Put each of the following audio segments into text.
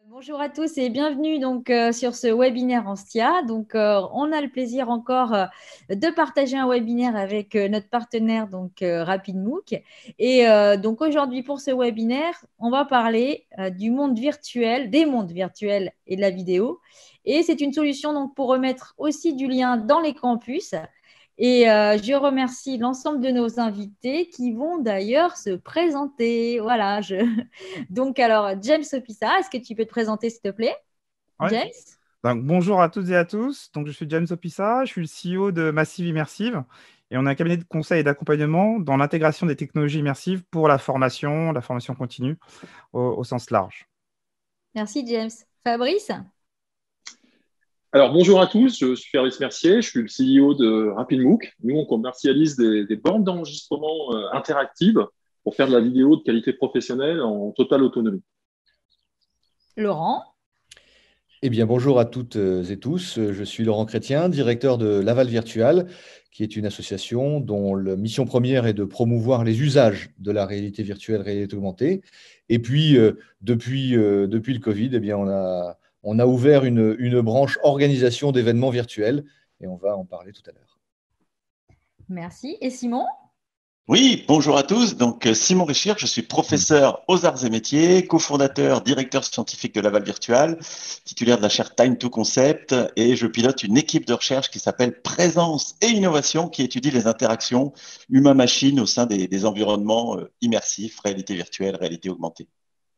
Bonjour à tous et bienvenue sur ce webinaire en STIA. On a le plaisir encore de partager un webinaire avec notre partenaire RapidMook. Aujourd'hui pour ce webinaire, on va parler du monde virtuel, des mondes virtuels et de la vidéo. Et c'est une solution pour remettre aussi du lien dans les campus. Je remercie l'ensemble de nos invités qui vont d'ailleurs se présenter. Voilà, alors, James Opissa, est-ce que tu peux te présenter, s'il te plaît? Ouais. James? Bonjour à toutes et à tous. Je suis James Opissa, je suis le CEO de Massive Immersive et on a un cabinet de conseil et d'accompagnement dans l'intégration des technologies immersives pour la formation continue au sens large. Merci, James. Fabrice? Alors, bonjour à tous, je suis Fabrice Mercier, je suis le CEO de RapidMook. Nous, on commercialise des bornes d'enregistrement interactives pour faire de la vidéo de qualité professionnelle en totale autonomie. Laurent? Eh bien, bonjour à toutes et tous. Je suis Laurent Chrétien, directeur de Laval Virtual, qui est une association dont la mission première est de promouvoir les usages de la réalité virtuelle, réalité augmentée. Et puis, depuis le Covid, eh bien, on a ouvert une branche organisation d'événements virtuels et on va en parler tout à l'heure. Merci. Et Simon? Oui, bonjour à tous. Simon Richir, je suis professeur aux arts et métiers, cofondateur, directeur scientifique de Laval Virtual, titulaire de la chaire Time to Concept, et je pilote une équipe de recherche qui s'appelle Présence et Innovation, qui étudie les interactions humain-machine au sein des environnements immersifs, réalité virtuelle, réalité augmentée.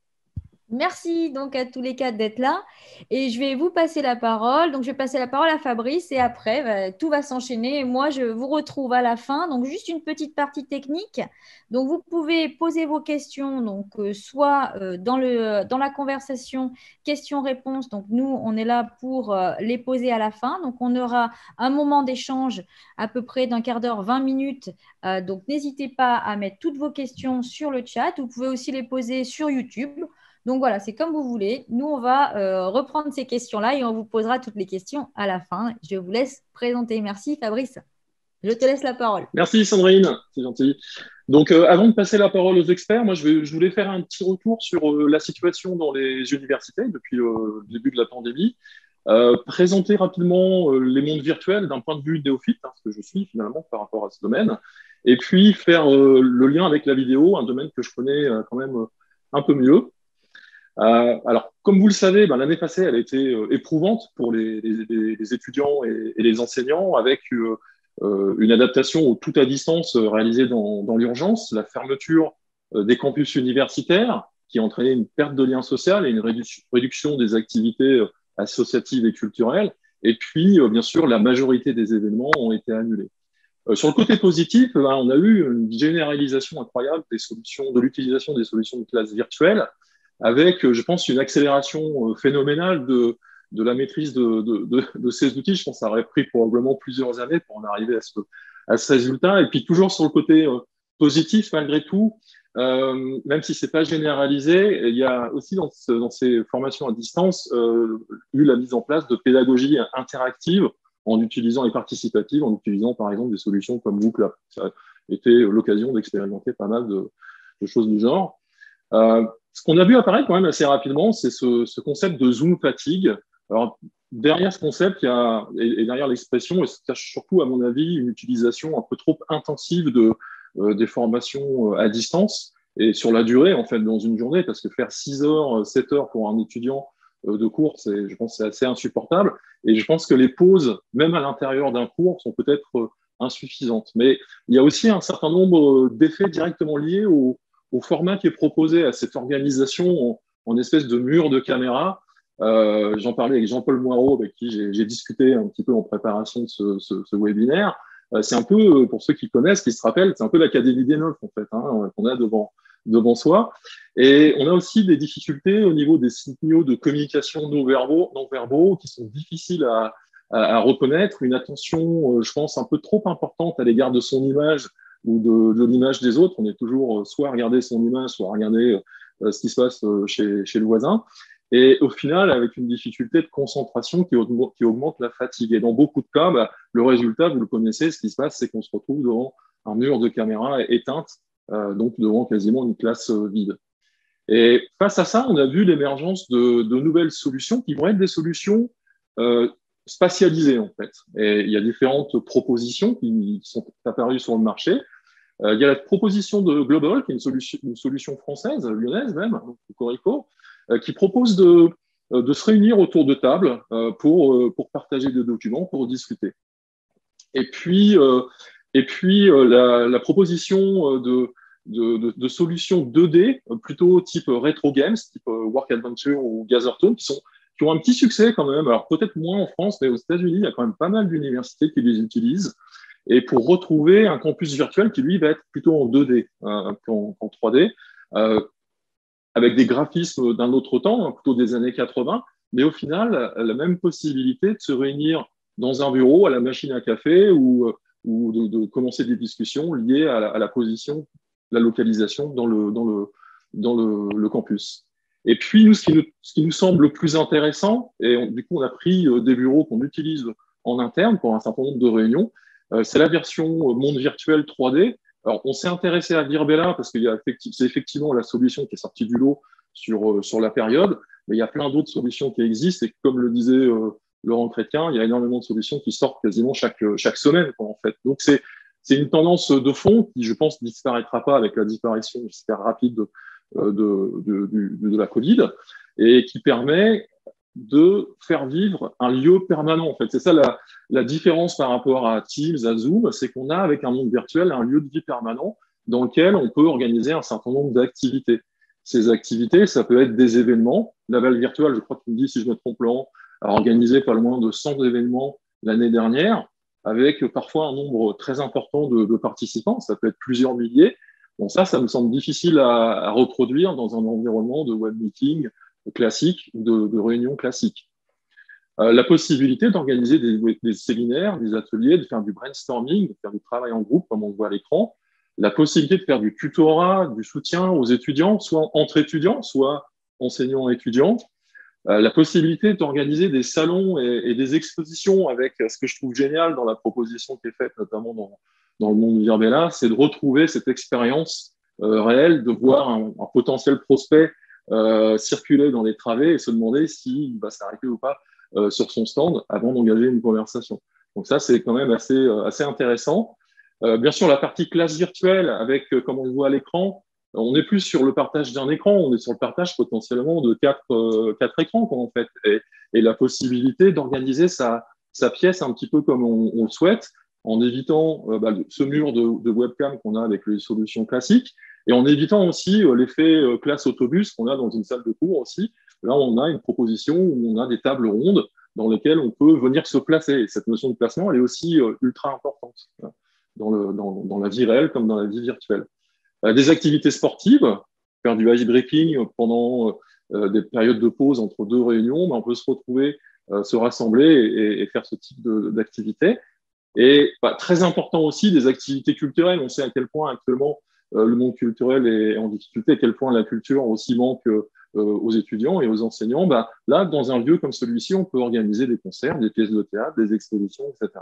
Merci à tous les quatre d'être là. Et je vais vous passer la parole. Je vais passer la parole à Fabrice et après, tout va s'enchaîner. Moi, je vous retrouve à la fin. Juste une petite partie technique. Vous pouvez poser vos questions, soit dans la conversation, questions-réponses. Nous, on est là pour les poser à la fin. On aura un moment d'échange à peu près d'un quart d'heure, 20 minutes. N'hésitez pas à mettre toutes vos questions sur le chat. Vous pouvez aussi les poser sur YouTube. Voilà, c'est comme vous voulez. Nous, on va reprendre ces questions-là et on vous posera toutes les questions à la fin. Je vous laisse présenter. Merci, Fabrice. Je te laisse la parole. Merci Sandrine, c'est gentil. Avant de passer la parole aux experts, moi je voulais faire un petit retour sur la situation dans les universités depuis le début de la pandémie. Présenter rapidement les mondes virtuels d'un point de vue néophyte, ce que je suis finalement par rapport à ce domaine, et puis faire le lien avec la vidéo, un domaine que je connais quand même un peu mieux. Alors, comme vous le savez, l'année passée, elle a été éprouvante pour les étudiants et les enseignants, avec une adaptation au tout à distance réalisée dans l'urgence, la fermeture des campus universitaires, qui a entraîné une perte de lien social et une réduction des activités associatives et culturelles. Et puis, bien sûr, la majorité des événements ont été annulés. Sur le côté positif, on a eu une généralisation incroyable de l'utilisation des solutions de classe virtuelles, avec, je pense, une accélération phénoménale de la maîtrise de ces outils. Je pense que ça aurait pris probablement plusieurs années pour en arriver à ce résultat. Et puis, toujours sur le côté positif, malgré tout, même si c'est pas généralisé, il y a aussi dans ces formations à distance eu la mise en place de pédagogie interactive en utilisant et participative, en utilisant par exemple des solutions comme WooClap. Ça a été l'occasion d'expérimenter pas mal de choses du genre. Ce qu'on a vu apparaître quand même assez rapidement, c'est ce concept de Zoom fatigue. Alors, derrière ce concept, et derrière l'expression, il se cache surtout, à mon avis, une utilisation un peu trop intensive des formations à distance et sur la durée, en fait, dans une journée, parce que faire 6 heures, 7 heures pour un étudiant de cours, je pense que c'est assez insupportable. Et je pense que les pauses, même à l'intérieur d'un cours, sont peut-être insuffisantes. Mais il y a aussi un certain nombre d'effets directement liés au format qui est proposé, à cette organisation en espèce de mur de caméra. J'en parlais avec Jean-Paul Moirot, avec qui j'ai discuté un petit peu en préparation de ce webinaire. C'est un peu, pour ceux qui connaissent, qui se rappellent, c'est un peu l'Académie des Neufs, en fait, qu'on a devant soi. Et on a aussi des difficultés au niveau des signaux de communication non-verbaux qui sont difficiles à reconnaître. Une attention, je pense, un peu trop importante à l'égard de son image ou de l'image des autres. On est toujours soit à regarder son image, soit à regarder ce qui se passe chez le voisin. Et au final, avec une difficulté de concentration qui augmente la fatigue. Et dans beaucoup de cas, le résultat, vous le connaissez, ce qui se passe, c'est qu'on se retrouve devant un mur de caméra éteinte, donc devant quasiment une classe vide. Et face à ça, on a vu l'émergence de nouvelles solutions qui vont être des solutions spatialisées, en fait. Et il y a différentes propositions qui sont apparues sur le marché. Il y a la proposition de Global, qui est une solution française, lyonnaise même, Corico, qui propose de se réunir autour de tables pour partager des documents, pour discuter. Et puis la proposition de solutions 2D, plutôt type Retro Games, type Work Adventure ou Gathertone, qui ont un petit succès quand même. Alors peut-être moins en France, mais aux États-Unis, il y a quand même pas mal d'universités qui les utilisent. Et pour retrouver un campus virtuel qui, lui, va être plutôt en 2D qu'en 3D, avec des graphismes d'un autre temps, plutôt des années 80, mais au final, la même possibilité de se réunir dans un bureau, à la machine à café, ou de commencer des discussions liées à la position, la localisation dans le campus. Et puis, nous, ce qui nous semble le plus intéressant, et du coup, on a pris des bureaux qu'on utilise en interne pour un certain nombre de réunions, c'est la version monde virtuel 3D. Alors, on s'est intéressé à Virbela parce que c'est effectivement la solution qui est sortie du lot sur la période, mais il y a plein d'autres solutions qui existent et comme le disait Laurent Chrétien, il y a énormément de solutions qui sortent quasiment chaque semaine, quoi, en fait. Donc, c'est une tendance de fond qui, je pense, ne disparaîtra pas avec la disparition, j'espère, rapide de la Covid et qui permet de faire vivre un lieu permanent. En fait, c'est ça la différence par rapport à Teams, à Zoom, c'est qu'on a avec un monde virtuel un lieu de vie permanent dans lequel on peut organiser un certain nombre d'activités. Ces activités, ça peut être des événements. Laval Virtual, je crois qu'il me dit, si je me trompe, Laurent, a organisé pas loin de 100 événements l'année dernière, avec parfois un nombre très important de participants. Ça peut être plusieurs milliers. Bon, ça me semble difficile à reproduire dans un environnement de web meeting classique, de réunions classiques. La possibilité d'organiser des séminaires, des ateliers, de faire du brainstorming, de faire du travail en groupe, comme on le voit à l'écran, la possibilité de faire du tutorat, du soutien aux étudiants, soit entre étudiants, soit enseignants-étudiants, la possibilité d'organiser des salons et des expositions avec ce que je trouve génial dans la proposition qui est faite, notamment dans le monde Virbela, c'est de retrouver cette expérience réelle, de voir un potentiel prospect circuler dans les travées et se demander s'il va s'arrêter ou pas sur son stand avant d'engager une conversation. Donc ça, c'est quand même assez intéressant. Bien sûr, la partie classe virtuelle, avec, comme on le voit à l'écran, on n'est plus sur le partage d'un écran, on est sur le partage potentiellement de quatre écrans, quoi, en fait, et la possibilité d'organiser sa pièce un petit peu comme on le souhaite, en évitant ce mur de webcam qu'on a avec les solutions classiques, et en évitant aussi l'effet classe autobus qu'on a dans une salle de cours aussi. Là, on a une proposition où on a des tables rondes dans lesquelles on peut venir se placer. Et cette notion de placement, elle est aussi ultra importante dans la vie réelle comme dans la vie virtuelle. Des activités sportives, faire du ice breaking pendant des périodes de pause entre deux réunions, on peut se retrouver, se rassembler et faire ce type d'activité. Et très important aussi, des activités culturelles. On sait à quel point actuellement le monde culturel est en difficulté, à quel point la culture aussi manque aux étudiants et aux enseignants. Là, dans un lieu comme celui-ci, on peut organiser des concerts, des pièces de théâtre, des expositions, etc.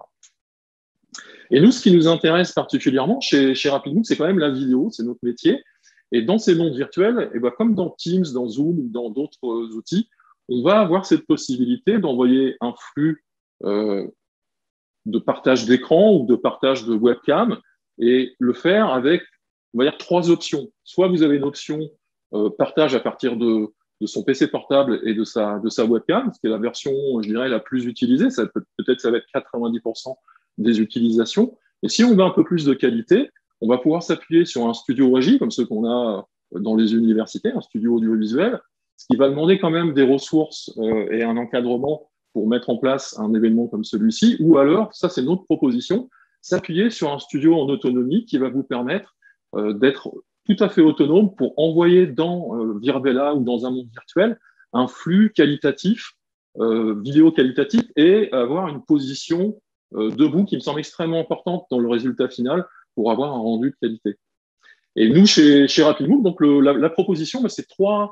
Et nous, ce qui nous intéresse particulièrement chez Rapidmove, c'est quand même la vidéo, c'est notre métier. Et dans ces mondes virtuels, comme dans Teams, dans Zoom ou dans d'autres outils, on va avoir cette possibilité d'envoyer un flux de partage d'écran ou de partage de webcam et le faire avec, on va dire, 3 options. Soit vous avez une option partage à partir de son PC portable et de sa webcam, ce qui est la version, je dirais, la plus utilisée. Peut-être ça va être 90% des utilisations. Et si on veut un peu plus de qualité, on va pouvoir s'appuyer sur un studio régie, comme ceux qu'on a dans les universités, un studio audiovisuel, ce qui va demander quand même des ressources et un encadrement pour mettre en place un événement comme celui-ci, ou alors, ça c'est notre proposition, s'appuyer sur un studio en autonomie qui va vous permettre d'être tout à fait autonome pour envoyer dans Virbela ou dans un monde virtuel un flux qualitatif, vidéo qualitatif, et avoir une position debout qui me semble extrêmement importante dans le résultat final pour avoir un rendu de qualité. Et nous, chez Rapidmove, donc la proposition, c'est trois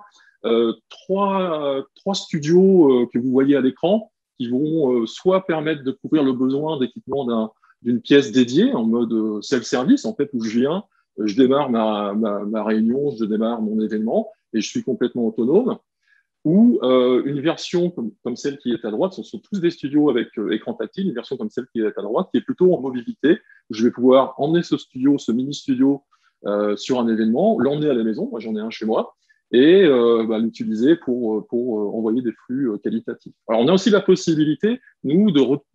studios que vous voyez à l'écran qui vont soit permettre de couvrir le besoin d'équipement d'une pièce dédiée en mode self-service, en fait, où je viens, je démarre ma réunion, je démarre mon événement, et je suis complètement autonome, ou une version comme celle qui est à droite, ce sont tous des studios avec écran tactile, une version comme celle qui est à droite, qui est plutôt en mobilité. Je vais pouvoir emmener ce studio, ce mini-studio, sur un événement, l'emmener à la maison, moi j'en ai un chez moi, et l'utiliser pour envoyer des flux qualitatifs. Alors on a aussi la possibilité, nous,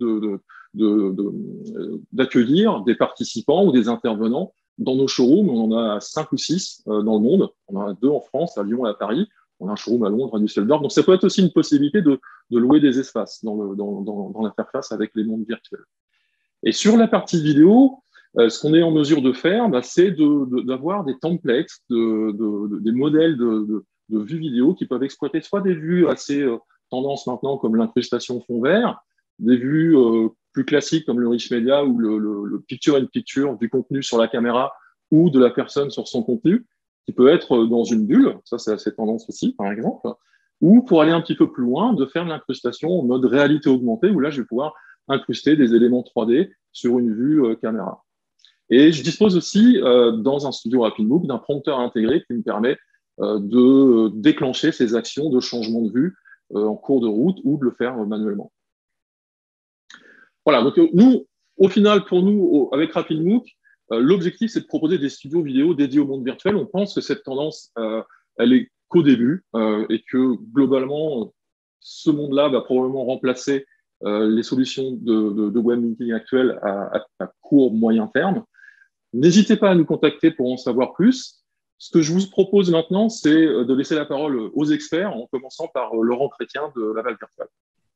d'accueillir des participants ou des intervenants dans nos showrooms. On en a 5 ou 6 dans le monde. On en a 2 en France, à Lyon et à Paris. On a un showroom à Londres, à Düsseldorf. Donc, ça peut être aussi une possibilité de louer des espaces dans l'interface avec les mondes virtuels. Et sur la partie vidéo, ce qu'on est en mesure de faire, c'est d'avoir des templates, des modèles de vues vidéo qui peuvent exploiter soit des vues assez tendances maintenant, comme l'incrustation fond vert, des vues plus classiques comme le rich media ou le picture-in-picture du contenu sur la caméra ou de la personne sur son contenu, qui peut être dans une bulle, ça c'est assez tendance aussi par exemple, ou pour aller un petit peu plus loin, de faire de l'incrustation en mode réalité augmentée, où là je vais pouvoir incruster des éléments 3D sur une vue caméra. Et je dispose aussi dans un studio RapidMook d'un prompteur intégré qui me permet de déclencher ces actions de changement de vue en cours de route ou de le faire manuellement. Voilà, donc nous, au final, pour nous, avec RapidMook, l'objectif, c'est de proposer des studios vidéo dédiés au monde virtuel. On pense que cette tendance, elle est qu'au début et que globalement, ce monde-là va probablement remplacer les solutions de web meeting actuelles à court, moyen terme. N'hésitez pas à nous contacter pour en savoir plus. Ce que je vous propose maintenant, c'est de laisser la parole aux experts, en commençant par Laurent Chrétien de Laval Virtual.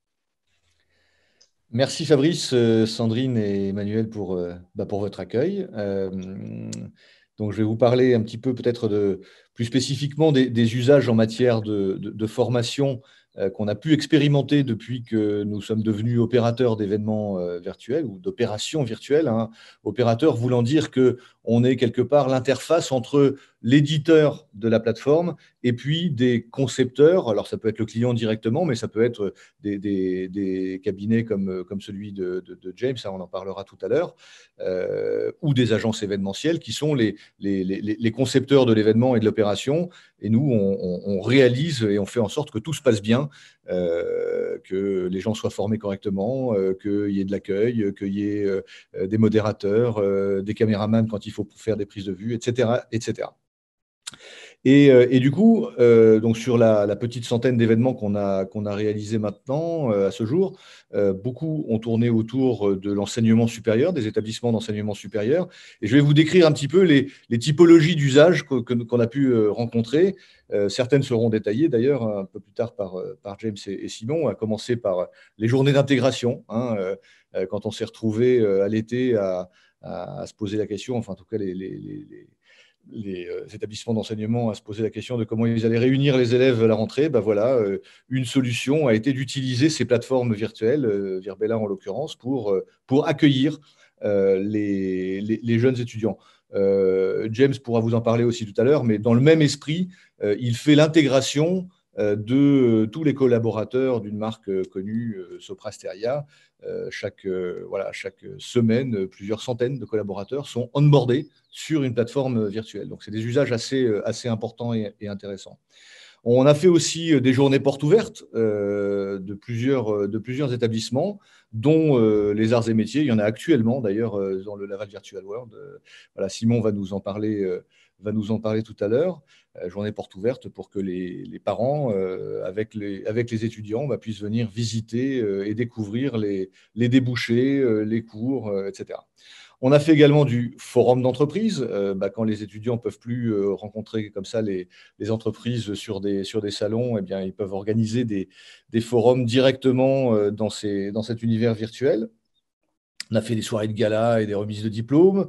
Merci Fabrice, Sandrine et Emmanuel pour votre accueil. Donc, je vais vous parler un petit peu peut-être plus spécifiquement des usages en matière de formation qu'on a pu expérimenter depuis que nous sommes devenus opérateurs d'événements virtuels ou d'opérations virtuelles. Opérateur voulant dire qu'on est quelque part l'interface entre l'éditeur de la plateforme et puis des concepteurs. Alors, ça peut être le client directement, mais ça peut être des cabinets comme celui de James, on en parlera tout à l'heure, ou des agences événementielles qui sont les concepteurs de l'événement et de l'opération. Et nous, on réalise et on fait en sorte que tout se passe bien, que les gens soient formés correctement, qu'il y ait de l'accueil, qu'il y ait des modérateurs, des caméramans quand il faut faire des prises de vue, etc., etc. Et du coup, donc sur la petite centaine d'événements qu'on a réalisés maintenant, à ce jour, beaucoup ont tourné autour de l'enseignement supérieur, des établissements d'enseignement supérieur. Et je vais vous décrire un petit peu les typologies d'usage qu'on a pu rencontrer. Certaines seront détaillées d'ailleurs un peu plus tard par James et Simon, à commencer par les journées d'intégration, quand on s'est retrouvé à l'été à se poser la question, enfin en tout cas les établissements d'enseignement à se poser la question de comment ils allaient réunir les élèves à la rentrée. Voilà, une solution a été d'utiliser ces plateformes virtuelles, Virbela en l'occurrence, pour accueillir les jeunes étudiants. James pourra vous en parler aussi tout à l'heure, mais dans le même esprit, il fait l'intégration de tous les collaborateurs d'une marque connue, Sopra Steria. Chaque semaine, plusieurs centaines de collaborateurs sont onboardés sur une plateforme virtuelle. Donc, c'est des usages assez importants et intéressants. On a fait aussi des journées portes ouvertes de plusieurs établissements, dont les arts et métiers. Il y en a actuellement, d'ailleurs, dans le Laval Virtual World. Voilà, Simon va nous en parler tout à l'heure. Journée porte ouverte pour que les parents, avec les étudiants, puissent venir visiter et découvrir les débouchés, les cours, etc. On a fait également du forum d'entreprise, quand les étudiants ne peuvent plus rencontrer comme ça les entreprises sur des salons, eh bien, ils peuvent organiser des forums directement dans cet univers virtuel. On a fait des soirées de gala et des remises de diplômes.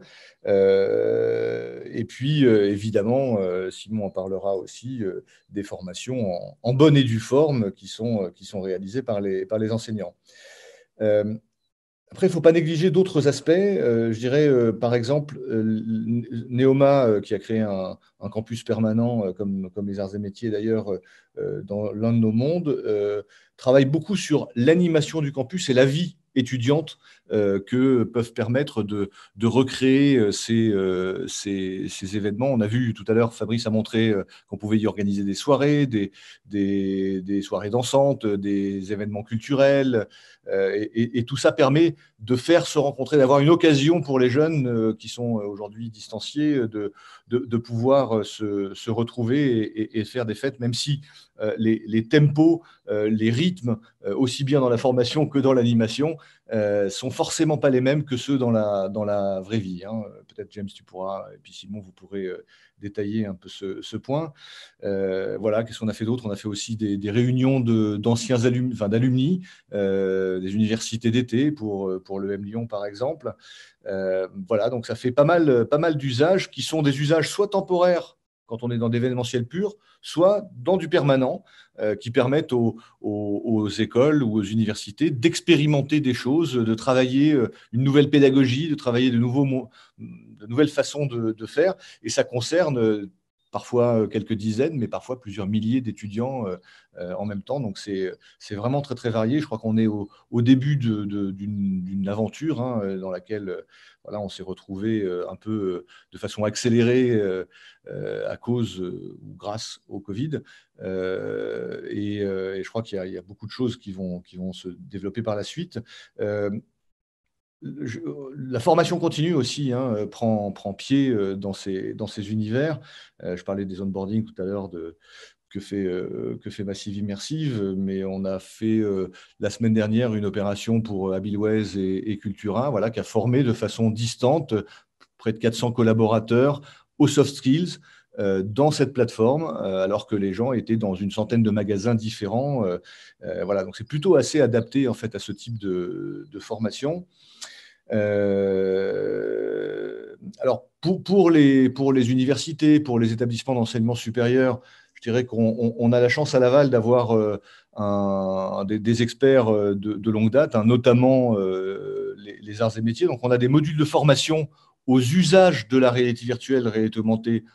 Et puis, évidemment, Simon en parlera aussi, des formations en bonne et due forme qui sont réalisées par les enseignants. Après, il ne faut pas négliger d'autres aspects. Je dirais, par exemple, Neoma, qui a créé un campus permanent, comme les arts et métiers d'ailleurs, dans l'un de nos mondes, travaille beaucoup sur l'animation du campus et la vie étudiante que peuvent permettre de recréer ces événements. On a vu tout à l'heure, Fabrice a montré qu'on pouvait y organiser des soirées, des soirées dansantes, des événements culturels, et tout ça permet de faire se rencontrer, d'avoir une occasion pour les jeunes qui sont aujourd'hui distanciés de pouvoir se retrouver et faire des fêtes, même si les tempos, les rythmes, aussi bien dans la formation que dans l'animation, sont forcément pas les mêmes que ceux dans la vraie vie. Hein. Peut-être James, tu pourras, et puis Simon, vous pourrez détailler un peu ce point. Voilà, qu'est-ce qu'on a fait d'autre? On a fait aussi des réunions d'anciens d'alumni, des universités d'été pour le M Lyon par exemple. Voilà, donc ça fait pas mal d'usages qui sont des usages soit temporaires quand on est dans d'événementiel pur, soit dans du permanent, qui permettent aux écoles ou aux universités d'expérimenter des choses, de travailler une nouvelle pédagogie, de travailler de nouvelles façons de faire. Et ça concerne parfois quelques dizaines, mais parfois plusieurs milliers d'étudiants en même temps. Donc, c'est vraiment très, très varié. Je crois qu'on est au début d'une aventure dans laquelle voilà, on s'est retrouvé un peu de façon accélérée à cause ou grâce au Covid. Et je crois qu'il y a beaucoup de choses qui vont se développer par la suite. La formation continue aussi prend pied dans ces univers. Je parlais des onboarding tout à l'heure que fait Massive Immersive, mais on a fait la semaine dernière une opération pour Abilways et Cultura, voilà, qui a formé de façon distante près de 400 collaborateurs aux soft skills dans cette plateforme, alors que les gens étaient dans une centaine de magasins différents. Voilà, donc c'est plutôt assez adapté en fait à ce type de formation. Alors pour les universités, pour les établissements d'enseignement supérieur, je dirais qu'on a la chance à Laval d'avoir des experts de longue date, notamment les arts et métiers. Donc on a des modules de formation aux usages de la réalité virtuelle, réalité augmentée,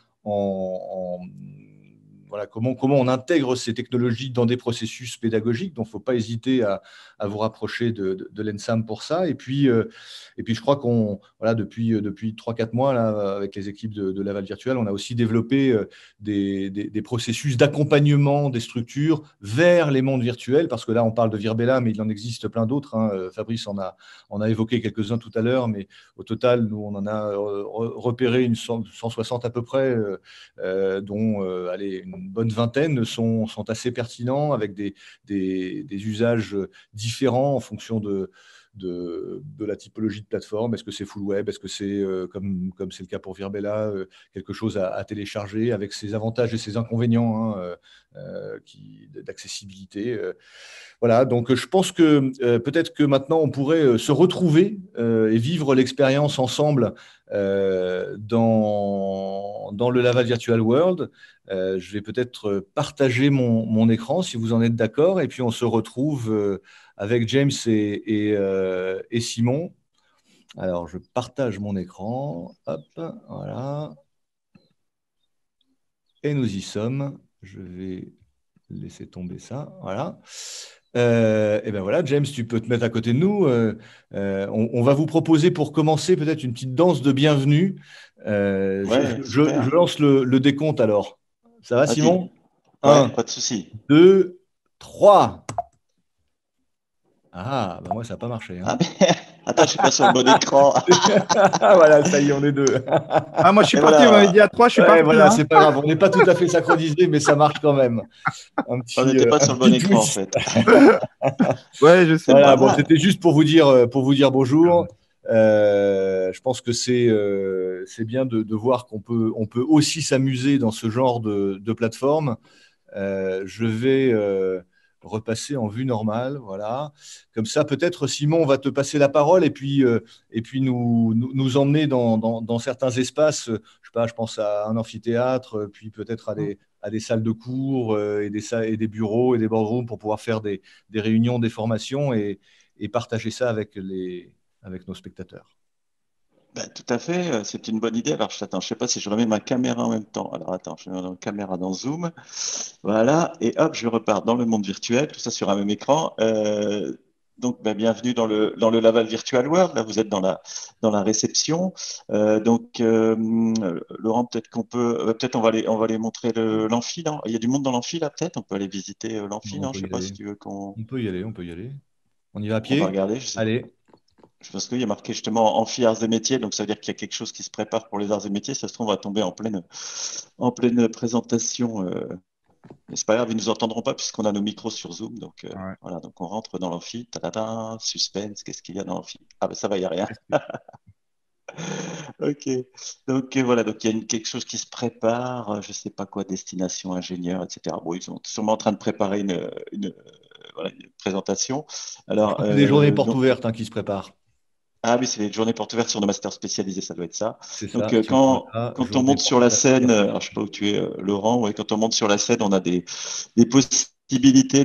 voilà, comment on intègre ces technologies dans des processus pédagogiques. Donc, il ne faut pas hésiter à vous rapprocher de l'ENSAM pour ça. Et puis je crois voilà, depuis 3-4 mois, là, avec les équipes de Laval Virtual, on a aussi développé des processus d'accompagnement des structures vers les mondes virtuels, parce que là, on parle de Virbela, mais il en existe plein d'autres. Fabrice en a évoqué quelques-uns tout à l'heure, mais au total, nous, on en a repéré 160 à peu près, dont allez, une bonne vingtaine sont assez pertinents, avec des usages différents en fonction de la typologie de plateforme. Est-ce que c'est full web? Est-ce que c'est, comme c'est le cas pour Virbela, quelque chose à télécharger avec ses avantages et ses inconvénients d'accessibilité? Voilà, donc je pense que peut-être que maintenant on pourrait se retrouver et vivre l'expérience ensemble dans le Laval Virtual World. Je vais peut-être partager mon écran si vous en êtes d'accord, et puis on se retrouve avec James et Simon. Alors, je partage mon écran. Hop, voilà. Et nous y sommes. Je vais laisser tomber ça. Voilà. Et ben voilà, James, tu peux te mettre à côté de nous. On va vous proposer pour commencer peut-être une petite danse de bienvenue. Je lance le décompte alors. Ça va, Simon? Ouais, pas de souci. 2, 3. Ah, bah moi, ça n'a pas marché. Ah, attends, je ne suis pas sur le bon écran. Voilà, ça y est, on est 2. Moi, je suis parti, on m'avait dit à 3, je suis parti. Voilà, c'est pas grave, on n'est pas tout à fait synchronisé, mais ça marche quand même. On n'était pas sur le bon écran, en fait. Ouais, je sais. Voilà, bon, c'était juste pour vous dire bonjour. Je pense que c'est bien de voir qu'on peut aussi s'amuser dans ce genre de plateforme. Je vais repasser en vue normale, voilà. Comme ça, peut-être, Simon, on va te passer la parole et puis nous emmener dans certains espaces. Je sais pas, je pense à un amphithéâtre, puis peut-être à des salles de cours et des bureaux et des boardrooms pour pouvoir faire des réunions, des formations et partager ça avec nos spectateurs. Ben, tout à fait, c'est une bonne idée. Alors, je ne sais pas si je remets ma caméra en même temps. Alors, attends, je mets ma caméra dans Zoom. Voilà, et hop, je repars dans le monde virtuel, tout ça sur un même écran. bienvenue dans le Laval Virtual World. Là, vous êtes dans la réception. Laurent, peut-être on va aller montrer l'amphi. Il y a du monde dans l'amphi là, peut-être. On peut aller visiter l'amphi. Non, je sais pas si tu veux qu'on. On peut y aller. On y va à On va pied. regarder. Allez. Parce qu'il y a marqué justement amphi arts et métiers, donc ça veut dire qu'il y a quelque chose qui se prépare pour les arts et métiers. Ça se trouve, on va tomber en pleine présentation. Mais c'est pas grave, ils nous entendront pas puisqu'on a nos micros sur Zoom. Donc Ouais. voilà, donc on rentre dans l'amphi. Tadada, suspense, qu'est-ce qu'il y a dans l'amphi? Ah ben ça va, il n'y a rien. Ok. Donc voilà, donc il y a quelque chose qui se prépare, je sais pas quoi, destination ingénieur, etc. Bon, ils sont sûrement en train de préparer voilà, une présentation. Je Alors, crois que c'est des journées portes ouvertes qui se préparent. ah oui, c'est les journées portes ouvertes sur nos masters spécialisés, ça doit être ça. C'est Donc ça. Si on voit là, quand on journée monte sur portes la ouvertes. scène, alors je sais pas où tu es, Laurent, ouais, quand on monte sur la scène, on a des possibilités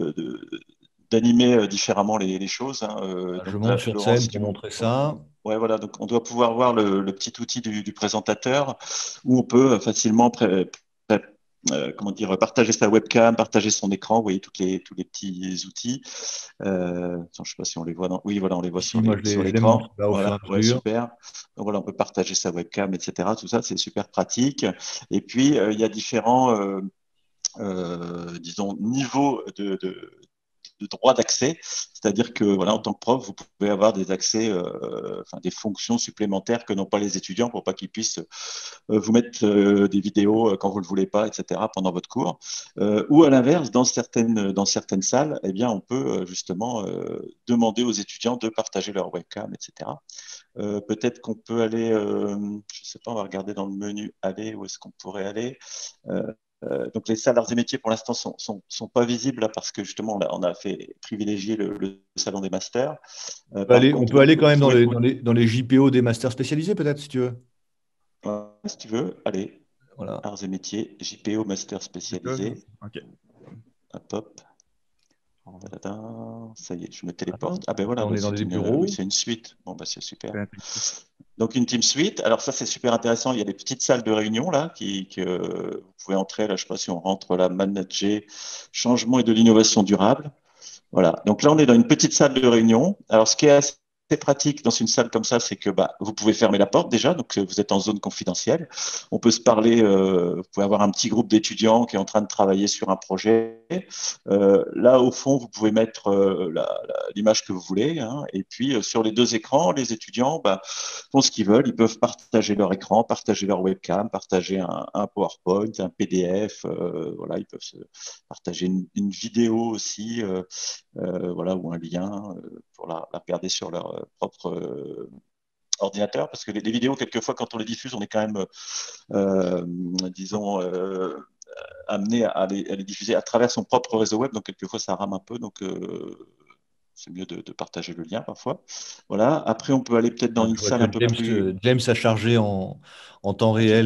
d'animer différemment les choses. Hein. Je Donc monte là, sur Laurent, scène si pour tu montrer ça. ouais, voilà, donc on doit pouvoir voir le petit outil du présentateur où on peut facilement comment dire, partager sa webcam, partager son écran, vous voyez tous les petits outils. Attends, je sais pas si on les voit. Oui, voilà, on les voit Ici, moi, sur je les montre l'écran. là au fur et Voilà, à ouais, mesure. super. Donc voilà, on peut partager sa webcam, etc. Tout ça, c'est super pratique. Et puis, il y a différents, disons, niveaux de droit d'accès, c'est-à-dire que voilà, en tant que prof, vous pouvez avoir des accès, des fonctions supplémentaires que n'ont pas les étudiants pour pas qu'ils puissent vous mettre des vidéos quand vous le voulez pas, etc. pendant votre cours. Ou à l'inverse, dans certaines salles, eh bien, on peut justement demander aux étudiants de partager leur webcam, etc. Peut-être qu'on peut aller, je sais pas, on va regarder dans le menu aller, où est-ce qu'on pourrait aller. Euh, donc les salles arts et métiers pour l'instant sont pas visibles là, parce que justement on a fait privilégier le salon des masters. Par On contre, peut aller quand vous même pourrez, dans les JPO des masters spécialisés, peut-être, si tu veux. si tu veux, allez, Voilà. arts et métiers, JPO master spécialisé. Ok. Hop, hop. Tadada, ça y est, je me téléporte. Voilà. Ah ben voilà, On est dans les bureaux. oui, c'est une suite. Bon, bah, c'est super. Ouais. Donc une team suite. Alors ça, c'est super intéressant. Il y a des petites salles de réunion là que vous pouvez entrer. Là, je ne sais pas si on rentre là, manager, changement et de l'innovation durable. Voilà. Donc là, on est dans une petite salle de réunion. Alors, ce qui est assez pratique dans une salle comme ça, c'est que vous pouvez fermer la porte déjà, donc vous êtes en zone confidentielle. On peut se parler, vous pouvez avoir un petit groupe d'étudiants qui est en train de travailler sur un projet. Là, au fond, vous pouvez mettre l'image que vous voulez. Hein, et puis, sur les deux écrans, les étudiants font ce qu'ils veulent. Ils peuvent partager leur écran, partager leur webcam, partager un PowerPoint, un PDF. Voilà, ils peuvent partager une vidéo aussi. Voilà, ou un lien pour la regarder sur leur propre ordinateur, parce que les vidéos, quelquefois, quand on les diffuse, on est quand même, disons, amené à les diffuser à travers son propre réseau web, donc quelquefois ça rame un peu, donc c'est mieux de partager le lien parfois. Voilà, après on peut aller peut-être dans Je une vois salle que un peu plus... James a chargé en temps réel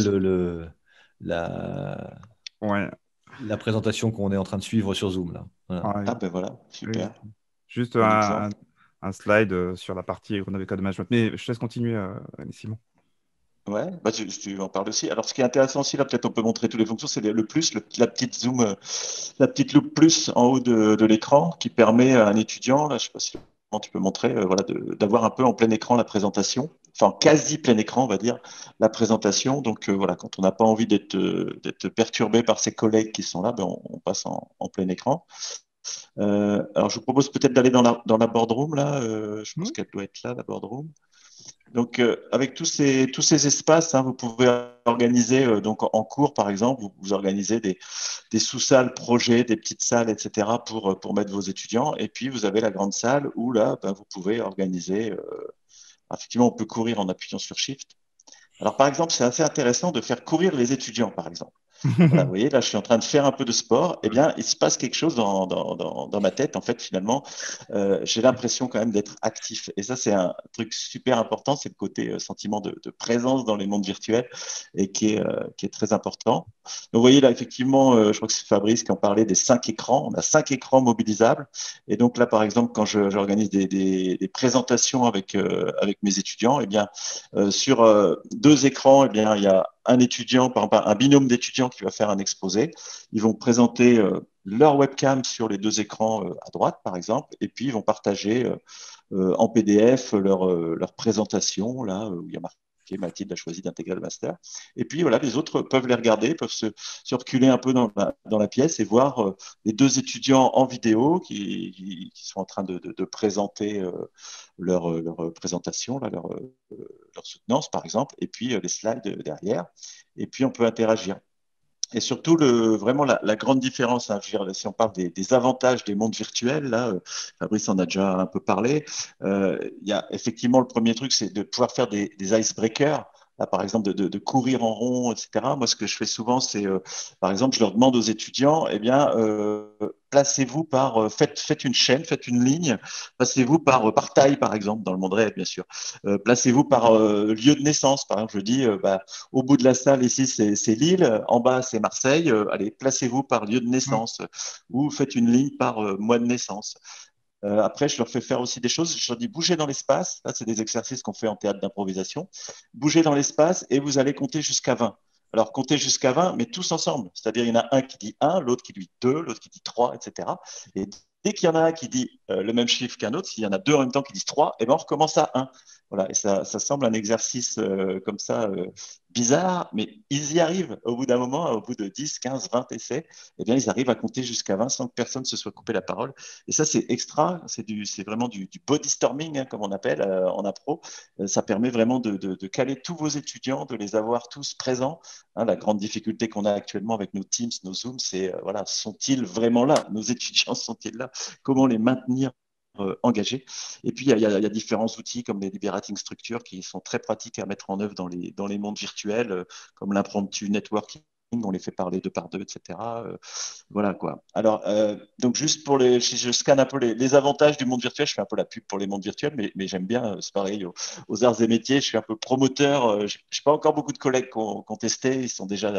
Ouais. la présentation qu'on est en train de suivre sur Zoom. Là. Voilà. Ouais. Ah ben voilà, super. Juste Bon exemple. un slide sur la partie qu'on avait code management. Mais je te laisse continuer, Simon. Ouais, tu en parles aussi. Alors, ce qui est intéressant aussi, là, peut-être on peut montrer toutes les fonctions, c'est le plus, la petite zoom, la petite loupe plus en haut de l'écran qui permet à un étudiant, là, je sais pas si tu peux montrer, voilà, d'avoir un peu en plein écran la présentation, enfin quasi plein écran, on va dire, la présentation. Donc voilà, quand on n'a pas envie d'être perturbé par ses collègues qui sont là, on passe en plein écran. Alors, je vous propose peut-être d'aller dans la boardroom, là. Je pense qu'elle doit être là, la boardroom. Donc, avec tous ces espaces, hein, vous pouvez organiser, donc en cours, par exemple, vous organisez des sous-salles projets, des petites salles, etc., pour mettre vos étudiants. Et puis, vous avez la grande salle où, là, vous pouvez organiser. Effectivement, on peut courir en appuyant sur Shift. Alors, par exemple, c'est assez intéressant de faire courir les étudiants, par exemple. Voilà, vous voyez, là, je suis en train de faire un peu de sport. Eh bien, il se passe quelque chose dans ma tête. En fait, finalement, j'ai l'impression quand même d'être actif. Et ça, c'est un truc super important. C'est le côté sentiment de présence dans les mondes virtuels et qui est très important. Donc, vous voyez, là, effectivement, je crois que c'est Fabrice qui en parlait des 5 écrans. On a 5 écrans mobilisables. Et donc, là, par exemple, quand j'organise des présentations avec mes étudiants, eh bien, sur 2 écrans, eh bien, il y a un étudiant, par exemple, un binôme d'étudiants qui va faire un exposé. Ils vont présenter leur webcam sur les deux écrans à droite, par exemple, et puis ils vont partager en PDF leur présentation, là où il y a marqué Mathilde a choisi d'intégrer le master. Et puis voilà, les autres peuvent les regarder, peuvent se reculer un peu dans la pièce et voir les deux étudiants en vidéo qui sont en train de présenter leur présentation, là, leur soutenance, par exemple, et puis les slides derrière. Et puis on peut interagir. Et surtout, vraiment, la grande différence, hein, je veux dire, si on parle des avantages des mondes virtuels, là, Fabrice en a déjà un peu parlé, il y a effectivement le premier truc, c'est de pouvoir faire des icebreakers. Là, par exemple, de courir en rond, etc. Moi, ce que je fais souvent, c'est, par exemple, je leur demande aux étudiants, eh bien, placez-vous faites une chaîne, faites une ligne, placez-vous par taille, par exemple, dans le monde réel, bien sûr. Placez-vous par lieu de naissance. Par exemple, je dis, au bout de la salle, ici, c'est Lille, en bas, c'est Marseille. Allez, placez-vous par lieu de naissance ou faites une ligne par mois de naissance. Après, je leur fais faire aussi des choses. Je leur dis bougez dans l'espace. Là, c'est des exercices qu'on fait en théâtre d'improvisation. Bougez dans l'espace et vous allez compter jusqu'à 20. Alors, comptez jusqu'à 20, mais tous ensemble. C'est-à-dire, il y en a un qui dit 1, l'autre qui dit 2, l'autre qui dit 3, etc. Et dès qu'il y en a un qui dit le même chiffre qu'un autre, s'il y en a deux en même temps qui disent 3, eh ben, on recommence à 1. Voilà, et ça semble un exercice comme ça bizarre, mais ils y arrivent au bout d'un moment, au bout de 10, 15, 20 essais, eh bien, ils arrivent à compter jusqu'à 20 sans que personne se soit coupé la parole. Et ça, c'est extra, c'est vraiment du body storming, hein, comme on appelle en appro. Ça permet vraiment de caler tous vos étudiants, de les avoir tous présents. Hein, la grande difficulté qu'on a actuellement avec nos Teams, nos Zooms, c'est voilà, sont-ils vraiment là? Nos étudiants sont-ils là? Comment les maintenir engagés? Et puis, il y a différents outils comme les liberating structures qui sont très pratiques à mettre en œuvre dans les mondes virtuels, comme l'impromptu networking. On les fait parler deux par deux, etc. Voilà quoi. Alors, donc juste si je scanne un peu les avantages du monde virtuel, je fais un peu la pub pour les mondes virtuels, mais j'aime bien, c'est pareil, aux arts et métiers, je suis un peu promoteur. Je n'ai pas encore beaucoup de collègues qui ont testé, ils sont déjà,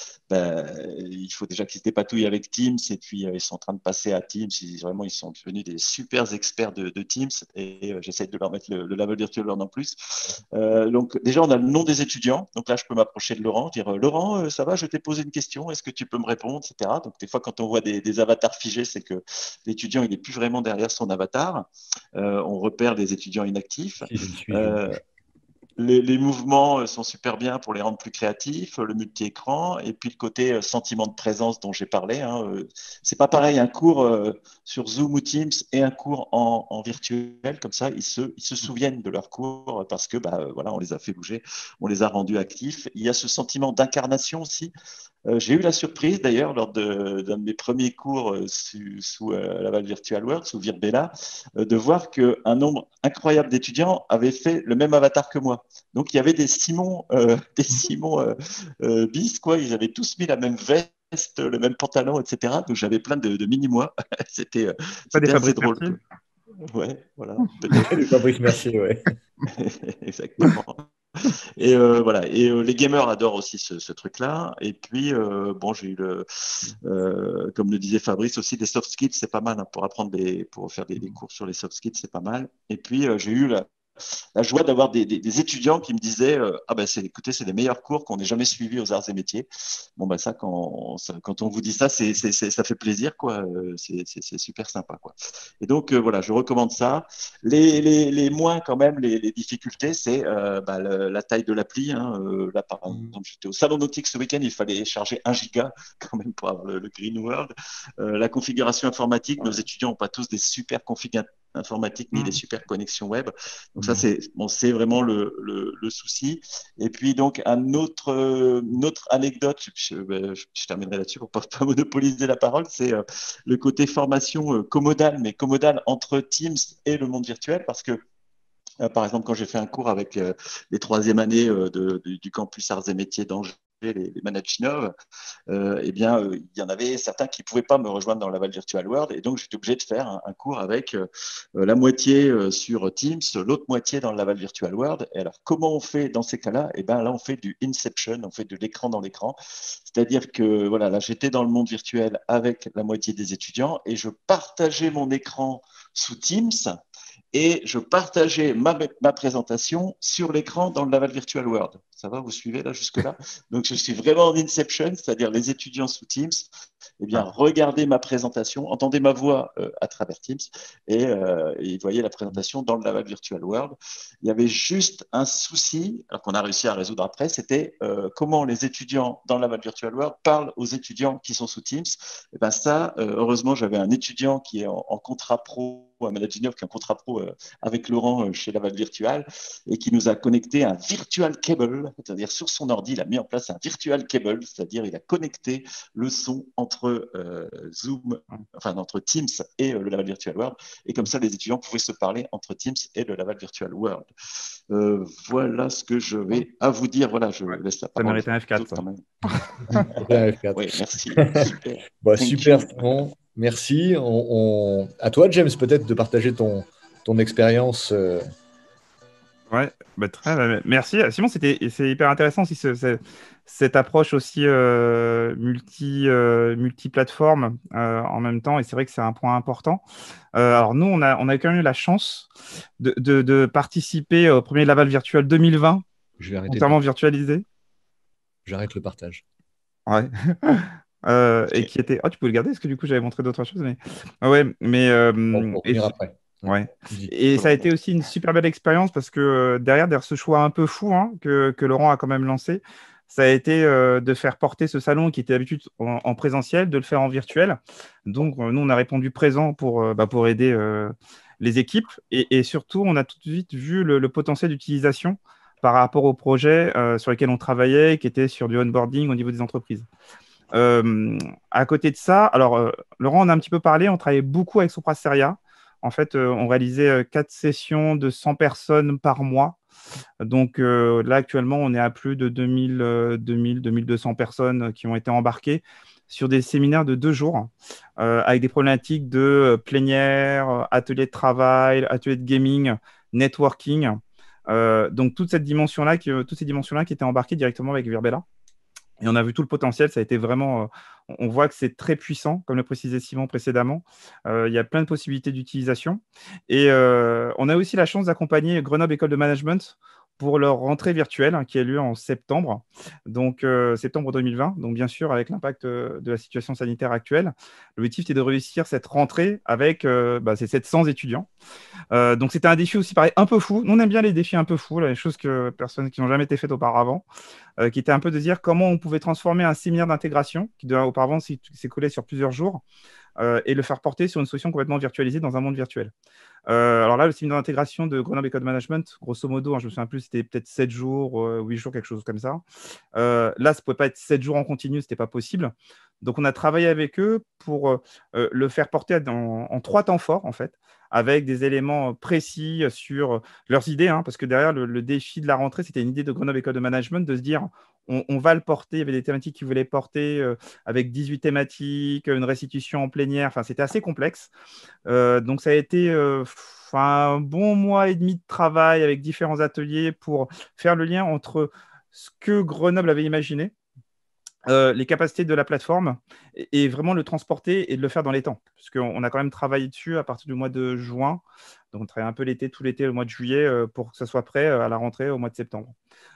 il faut déjà qu'ils se dépatouillent avec Teams, et puis ils sont en train de passer à Teams. Ils sont devenus des super experts de Teams, et j'essaie de leur mettre le label virtuel en plus. Donc déjà, on a le nom des étudiants. Donc là, je peux m'approcher de Laurent, dire Laurent, ça va, je t'ai posé une question, est-ce que tu peux me répondre, etc. Donc des fois, quand on voit des avatars figés, c'est que l'étudiant, il n'est plus vraiment derrière son avatar. On repère des étudiants inactifs. Si je ne suis, je ne Euh, bouge. les mouvements sont super bien pour les rendre plus créatifs, le multi-écran, et puis le côté sentiment de présence dont j'ai parlé. Hein, c'est pas pareil, un cours sur Zoom ou Teams et un cours en virtuel, comme ça, ils se souviennent de leur cours parce que voilà, on les a fait bouger, on les a rendus actifs. Il y a ce sentiment d'incarnation aussi. J'ai eu la surprise d'ailleurs lors d'un de mes premiers cours sous Laval Virtual World, sous Virbella, de voir qu'un nombre incroyable d'étudiants avaient fait le même avatar que moi. Donc il y avait des Simon, bis, quoi. Ils avaient tous mis la même veste, le même pantalon, etc. Donc j'avais plein de mini-moi. c'était Pas des c'était assez Fabrice drôle. Mercier. Ouais, voilà, peut-être. Fabrice Mercier, ouais. Exactement. Et voilà. Et les gamers adorent aussi ce truc-là. Et puis, bon, j'ai eu comme le disait Fabrice aussi, des soft skills, c'est pas mal hein, pour apprendre pour faire des cours sur les soft skills, c'est pas mal. Et puis, j'ai eu la joie d'avoir des étudiants qui me disaient ah ben écoutez, c'est les meilleurs cours qu'on ait jamais suivis aux arts et métiers. Bon ben quand on vous dit ça, ça fait plaisir quoi. C'est super sympa quoi. Et donc voilà, je recommande ça. Les moins quand même, les difficultés, c'est la taille de l'appli. Hein. Là par exemple, j'étais au salon nautique ce week-end, il fallait charger 1 giga quand même pour avoir le Green World. La configuration informatique, nos étudiants n'ont pas tous des super config informatiques ni des super connexions web. Donc ça, c'est vraiment le souci. Et puis donc, une autre anecdote, je terminerai là-dessus pour pas monopoliser la parole, c'est le côté formation commodale, mais commodale entre Teams et le monde virtuel, parce que par exemple, quand j'ai fait un cours avec les troisième années du campus Arts et Métiers d'Angers, les Manachinov, il y en avait certains qui ne pouvaient pas me rejoindre dans Laval Virtual World, et donc j'étais obligé de faire un cours avec la moitié sur Teams, l'autre moitié dans Laval Virtual World. Et alors, comment on fait dans ces cas-là? Et ben là, on fait du Inception, on fait de l'écran dans l'écran, c'est-à-dire que voilà, là, j'étais dans le monde virtuel avec la moitié des étudiants et je partageais mon écran sous Teams. et je partageais ma présentation sur l'écran dans le Laval Virtual World. Ça va, vous suivez là jusque-là? Donc, je suis vraiment en Inception, c'est-à-dire les étudiants sous Teams, eh bien, regardez ma présentation, entendez ma voix à travers Teams et voyez la présentation dans le Laval Virtual World. Il y avait juste un souci, alors qu'on a réussi à résoudre après, c'était comment les étudiants dans le Laval Virtual World parlent aux étudiants qui sont sous Teams. Et ben ça, heureusement, j'avais un étudiant qui est en contrat pro, un manager junior qui est en contrat pro avec Laurent chez Laval Virtual et qui nous a connecté un virtual cable, c'est-à-dire sur son ordi, il a mis en place un virtual cable, c'est-à-dire il a connecté le son entre Zoom, enfin entre Teams et le Laval Virtual World, et comme ça les étudiants pouvaient se parler entre Teams et le Laval Virtual World. Voilà ce que je vais à vous dire. Voilà, je laisse la parole. Ça mérite un F4, ça. Quand même. Un F4. Oui, merci. Super. Bah, super, Simon. Merci. À toi, James, peut-être de partager ton expérience. Ouais, très bien. Merci. Simon, c'est hyper intéressant aussi cette approche aussi multiplateforme en même temps, et c'est vrai que c'est un point important. Alors nous, on a quand même eu la chance de participer au premier Laval Virtual 2020, Je vais arrêter. entièrement virtualisé. J'arrête le partage. Ouais. Et qui était. Oh, tu peux le garder, parce que du coup, j'avais montré d'autres choses, mais ouais, mais On revenir après. Ouais. Et ça a été aussi une super belle expérience parce que derrière ce choix un peu fou que Laurent a quand même lancé, ça a été de faire porter ce salon qui était d'habitude en présentiel, de le faire en virtuel. Donc, nous, on a répondu présent pour aider les équipes. Et surtout, on a tout de suite vu le potentiel d'utilisation par rapport aux projets sur lesquels on travaillait, qui étaient sur du onboarding au niveau des entreprises. À côté de ça, alors, Laurent en a un petit peu parlé, on travaillait beaucoup avec Soprasteria. En fait, on réalisait 4 sessions de 100 personnes par mois. Donc là, actuellement, on est à plus de 2200 personnes qui ont été embarquées sur des séminaires de 2 jours avec des problématiques de plénière, atelier de travail, atelier de gaming, networking. Donc toutes ces dimensions-là qui étaient embarquées directement avec Virbela. Et on a vu tout le potentiel, ça a été vraiment, on voit que c'est très puissant, comme le précisait Simon précédemment. Il y a plein de possibilités d'utilisation. Et on a aussi la chance d'accompagner Grenoble École de Management pour leur rentrée virtuelle qui a lieu en septembre, donc septembre 2020. Donc bien sûr, avec l'impact de la situation sanitaire actuelle, l'objectif était de réussir cette rentrée avec ces 700 étudiants. Donc c'était un défi aussi pareil, un peu fou. Nous, on aime bien les défis un peu fous, les choses que personnes qui n'ont jamais été faites auparavant, qui était un peu de dire comment on pouvait transformer un séminaire d'intégration qui auparavant s'est collé sur plusieurs jours et le faire porter sur une solution complètement virtualisée dans un monde virtuel. Alors là, le séminaire d'intégration de Grenoble École de Management, grosso modo, je me souviens plus, c'était peut-être 7 jours, 8 jours, quelque chose comme ça. Là, ça ne pouvait pas être 7 jours en continu, ce n'était pas possible. Donc, on a travaillé avec eux pour le faire porter en 3 temps forts, en fait, avec des éléments précis sur leurs idées, parce que derrière, le défi de la rentrée, c'était une idée de Grenoble École de Management de se dire, on va le porter, il y avait des thématiques qu'ils voulaient porter avec 18 thématiques, une restitution en plénière, enfin, c'était assez complexe. Donc, ça a été un bon mois et demi de travail avec différents ateliers pour faire le lien entre ce que Grenoble avait imaginé, les capacités de la plateforme et vraiment le transporter et de le faire dans les temps. Parce qu'on a quand même travaillé dessus à partir du mois de juin. Donc, on travaille un peu tout l'été, le mois de juillet, pour que ça soit prêt à la rentrée au mois de septembre.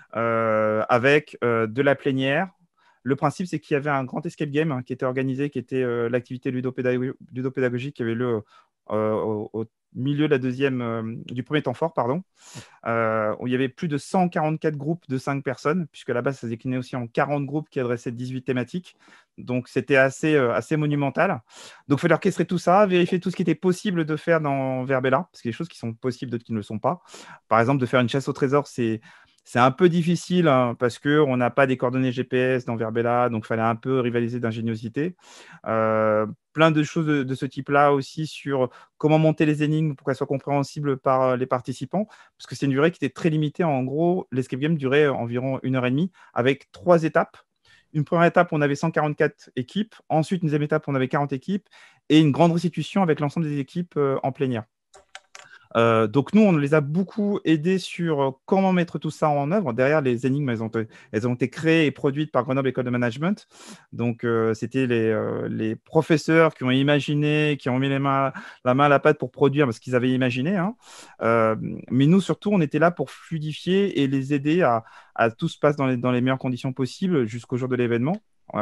Avec de la plénière. Le principe, c'est qu'il y avait un grand escape game qui était organisé, qui était l'activité ludopédagogique qui avait lieu au milieu de du premier temps fort, pardon, où il y avait plus de 144 groupes de 5 personnes, puisque à la base, ça se déclinait aussi en 40 groupes qui adressaient 18 thématiques. Donc, c'était assez monumental. Donc, il fallait orchestrer tout ça, vérifier tout ce qui était possible de faire dans Verbella, parce qu'il y a des choses qui sont possibles, d'autres qui ne le sont pas. Par exemple, de faire une chasse au trésor, c'est un peu difficile parce qu'on n'a pas des coordonnées GPS dans Verbella, donc il fallait un peu rivaliser d'ingéniosité. Plein de choses de ce type-là aussi sur comment monter les énigmes pour qu'elles soient compréhensibles par les participants, parce que c'est une durée qui était très limitée. En gros, l'escape game durait environ 1h30 avec 3 étapes. Une première étape, on avait 144 équipes. Ensuite, une deuxième étape, on avait 40 équipes et une grande restitution avec l'ensemble des équipes en plénière. Donc, nous, on les a beaucoup aidés sur comment mettre tout ça en œuvre. Derrière, les énigmes, elles ont été créées et produites par Grenoble École de Management. Donc, c'était les professeurs qui ont imaginé, qui ont mis la main à la pâte pour produire ce qu'ils avaient imaginé, hein. Mais nous, surtout, on était là pour fluidifier et les aider à tout se passe dans les meilleures conditions possibles jusqu'au jour de l'événement,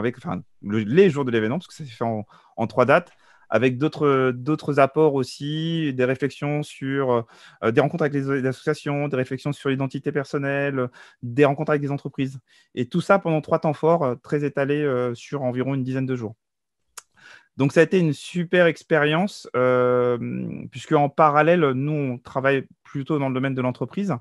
les jours de l'événement, parce que ça s'est fait en 3 dates, avec d'autres apports aussi, des réflexions sur des rencontres avec les associations, des réflexions sur l'identité personnelle, des rencontres avec des entreprises. Et tout ça pendant 3 temps forts, très étalés sur environ une dizaine de jours. Donc, ça a été une super expérience, puisque en parallèle, nous, on travaille plutôt dans le domaine de l'entreprise,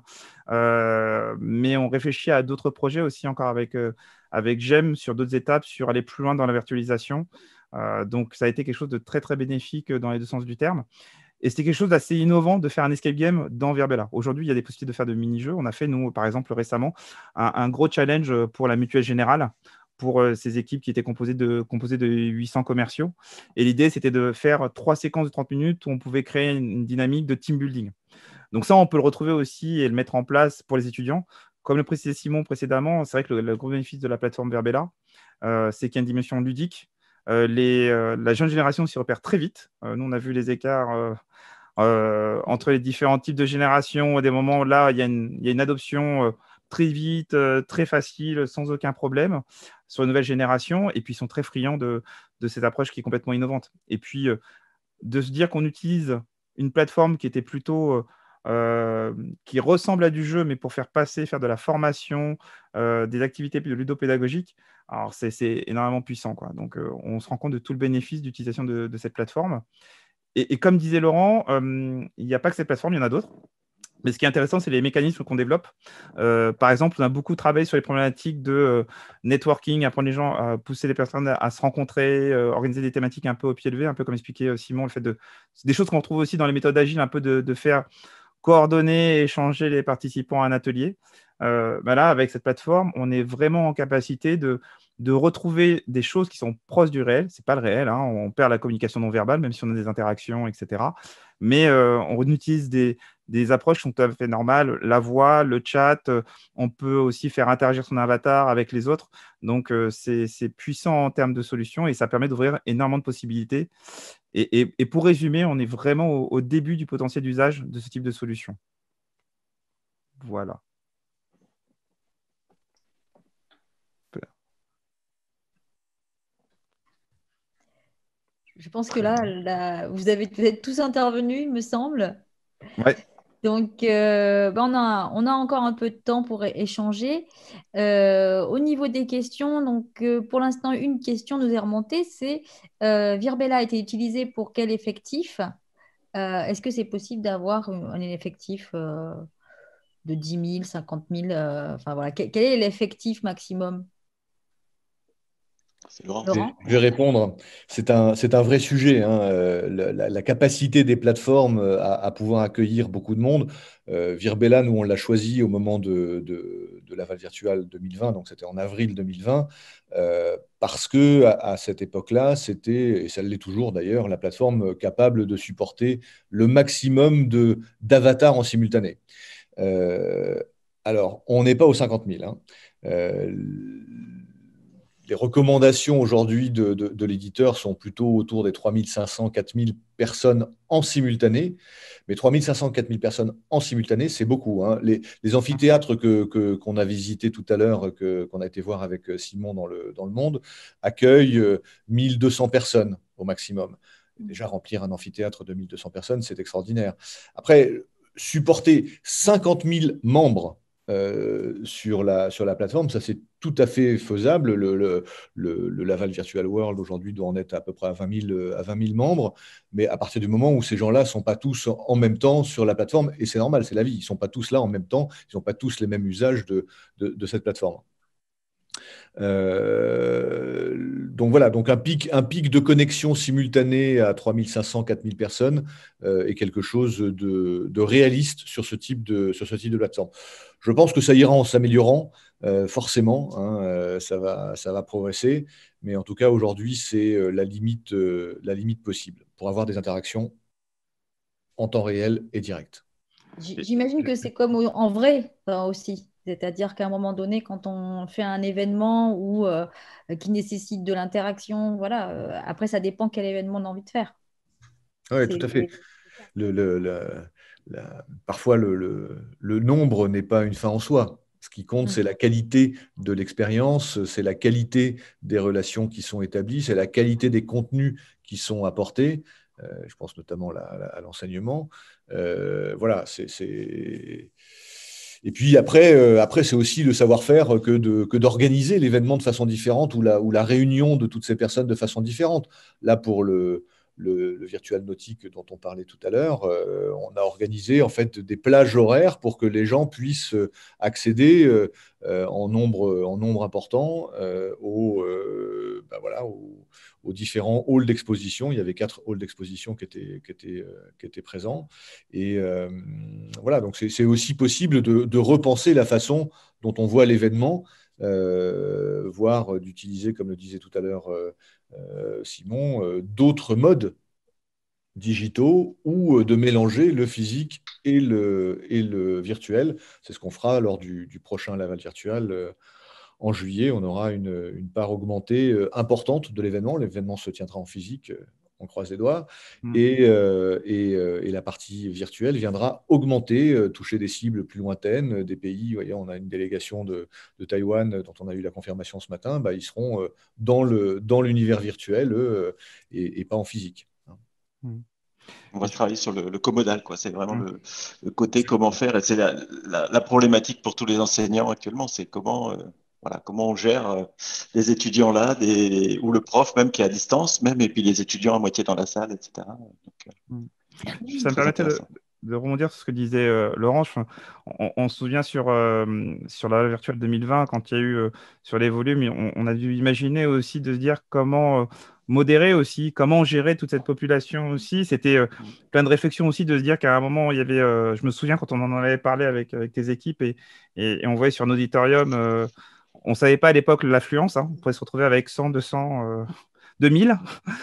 mais on réfléchit à d'autres projets aussi encore avec GEM sur d'autres étapes, sur aller plus loin dans la virtualisation. Donc, ça a été quelque chose de très, très bénéfique dans les 2 sens du terme. Et c'était quelque chose d'assez innovant de faire un escape game dans Virbela. Aujourd'hui, il y a des possibilités de faire de mini-jeux. On a fait, nous, par exemple, récemment, un gros challenge pour la Mutuelle Générale, pour ces équipes qui étaient composées de 800 commerciaux. Et l'idée, c'était de faire 3 séquences de 30 minutes où on pouvait créer une dynamique de team building. Donc ça, on peut le retrouver aussi et le mettre en place pour les étudiants. Comme le précisait Simon précédemment, c'est vrai que le gros bénéfice de la plateforme Virbela, c'est qu'il y a une dimension ludique. La jeune génération s'y repère très vite. Nous, on a vu les écarts entre les différents types de générations. À des moments là, il y a une adoption très vite, très facile, sans aucun problème sur les nouvelles générations. Et puis, ils sont très friands de cette approche qui est complètement innovante. Et puis, de se dire qu'on utilise une plateforme qui était plutôt qui ressemble à du jeu, mais pour faire de la formation, des activités de ludopédagogiques, alors c'est énormément puissant, quoi. Donc, on se rend compte de tout le bénéfice d'utilisation de cette plateforme. Et comme disait Laurent, il n'y a pas que cette plateforme, il y en a d'autres. Mais ce qui est intéressant, c'est les mécanismes qu'on développe. Par exemple, on a beaucoup travaillé sur les problématiques de networking, apprendre les gens, à pousser les personnes à se rencontrer, organiser des thématiques un peu au pied levé, un peu comme expliquait Simon, c'est des choses qu'on retrouve aussi dans les méthodes agiles, un peu de faire coordonner et échanger les participants à un atelier. Là, avec cette plateforme, on est vraiment en capacité de retrouver des choses qui sont proches du réel. Ce n'est pas le réel, hein. On perd la communication non verbale, même si on a des interactions, etc. Mais on utilise des approches qui sont tout à fait normales. La voix, le chat, on peut aussi faire interagir son avatar avec les autres. Donc, c'est puissant en termes de solutions et ça permet d'ouvrir énormément de possibilités. Et pour résumer, on est vraiment au début du potentiel d'usage de ce type de solution. Voilà. Je pense que là, vous avez peut-être tous intervenu, il me semble. Ouais. Donc, on a encore un peu de temps pour échanger. Au niveau des questions, donc, pour l'instant, une question nous est remontée, c'est Virbela a été utilisé pour quel effectif? Est-ce que c'est possible d'avoir un effectif de 10 000, 50 000 enfin, voilà. Quel est l'effectif maximum? C'est Laurent. Laurent? Je vais répondre. C'est un vrai sujet, hein, la capacité des plateformes à pouvoir accueillir beaucoup de monde. Virbela, nous, on l'a choisi au moment de Laval Virtual 2020, donc c'était en avril 2020, parce que à cette époque-là, c'était, et ça l'est toujours d'ailleurs, la plateforme capable de supporter le maximum d'avatars en simultané. Alors, on n'est pas aux 50 000, hein. Les recommandations aujourd'hui de l'éditeur sont plutôt autour des 3 500, 4 000 personnes en simultané. Mais 3 500, 4 000 personnes en simultané, c'est beaucoup, hein. Les amphithéâtres qu'on a visités tout à l'heure, qu'on a été voir avec Simon dans le monde, accueillent 1 200 personnes au maximum. Déjà, remplir un amphithéâtre de 1 200 personnes, c'est extraordinaire. Après, supporter 50 000 membres sur la plateforme, ça c'est tout à fait faisable. Le Laval Virtual World aujourd'hui doit en être à peu près à 20 000 membres, mais à partir du moment où ces gens-là ne sont pas tous en même temps sur la plateforme, et c'est normal, c'est la vie, ils ne sont pas tous là en même temps, ils n'ont pas tous les mêmes usages de cette plateforme. Donc voilà, donc un pic de connexion simultanée à 3 500, 4 000 personnes est quelque chose de réaliste sur ce type de plateforme. Je pense que ça ira en s'améliorant, forcément, hein, ça va progresser, mais en tout cas aujourd'hui c'est la limite possible pour avoir des interactions en temps réel et direct. J'imagine que c'est comme en vrai aussi. C'est-à-dire qu'à un moment donné, quand on fait un événement qui nécessite de l'interaction, voilà, après, ça dépend quel événement on a envie de faire. Oui, tout à fait. Parfois, le nombre n'est pas une fin en soi. Ce qui compte, c'est la qualité de l'expérience, c'est la qualité des relations qui sont établies, c'est la qualité des contenus qui sont apportés. Je pense notamment à l'enseignement. Voilà, Et puis après c'est aussi le savoir-faire que d'organiser l'événement de façon différente ou la réunion de toutes ces personnes de façon différente. Là, pour le virtual nautique dont on parlait tout à l'heure, on a organisé en fait des plages horaires pour que les gens puissent accéder en nombre important aux différents halls d'exposition. Il y avait 4 halls d'exposition qui étaient présents. Et voilà, donc c'est aussi possible de repenser la façon dont on voit l'événement, voire d'utiliser, comme le disait tout à l'heure Simon, d'autres modes digitaux ou de mélanger le physique et le virtuel. C'est ce qu'on fera lors du prochain Laval Virtual en juillet. On aura une part augmentée importante de l'événement. L'événement se tiendra en physique, on croise les doigts, et la partie virtuelle viendra augmenter, toucher des cibles plus lointaines, des pays. Vous voyez, on a une délégation de Taïwan dont on a eu la confirmation ce matin. Ils seront dans l'univers virtuel et pas en physique. On va travailler sur le comodal, quoi. C'est vraiment le côté comment faire. Et c'est la problématique pour tous les enseignants actuellement, c'est comment on gère les étudiants là, ou le prof même qui est à distance, même, et puis les étudiants à moitié dans la salle, etc. Donc, ça me permettait de rebondir sur ce que disait Laurent. On se souvient sur la virtuelle 2020, quand il y a eu sur les volumes, on a dû imaginer aussi de se dire comment modérer aussi, comment gérer toute cette population aussi. C'était plein de réflexions aussi de se dire qu'à un moment, il y avait, je me souviens quand on en avait parlé avec tes équipes et on voyait sur un auditorium, on ne savait pas à l'époque l'affluence, on pouvait se retrouver avec 100, 200, 2000.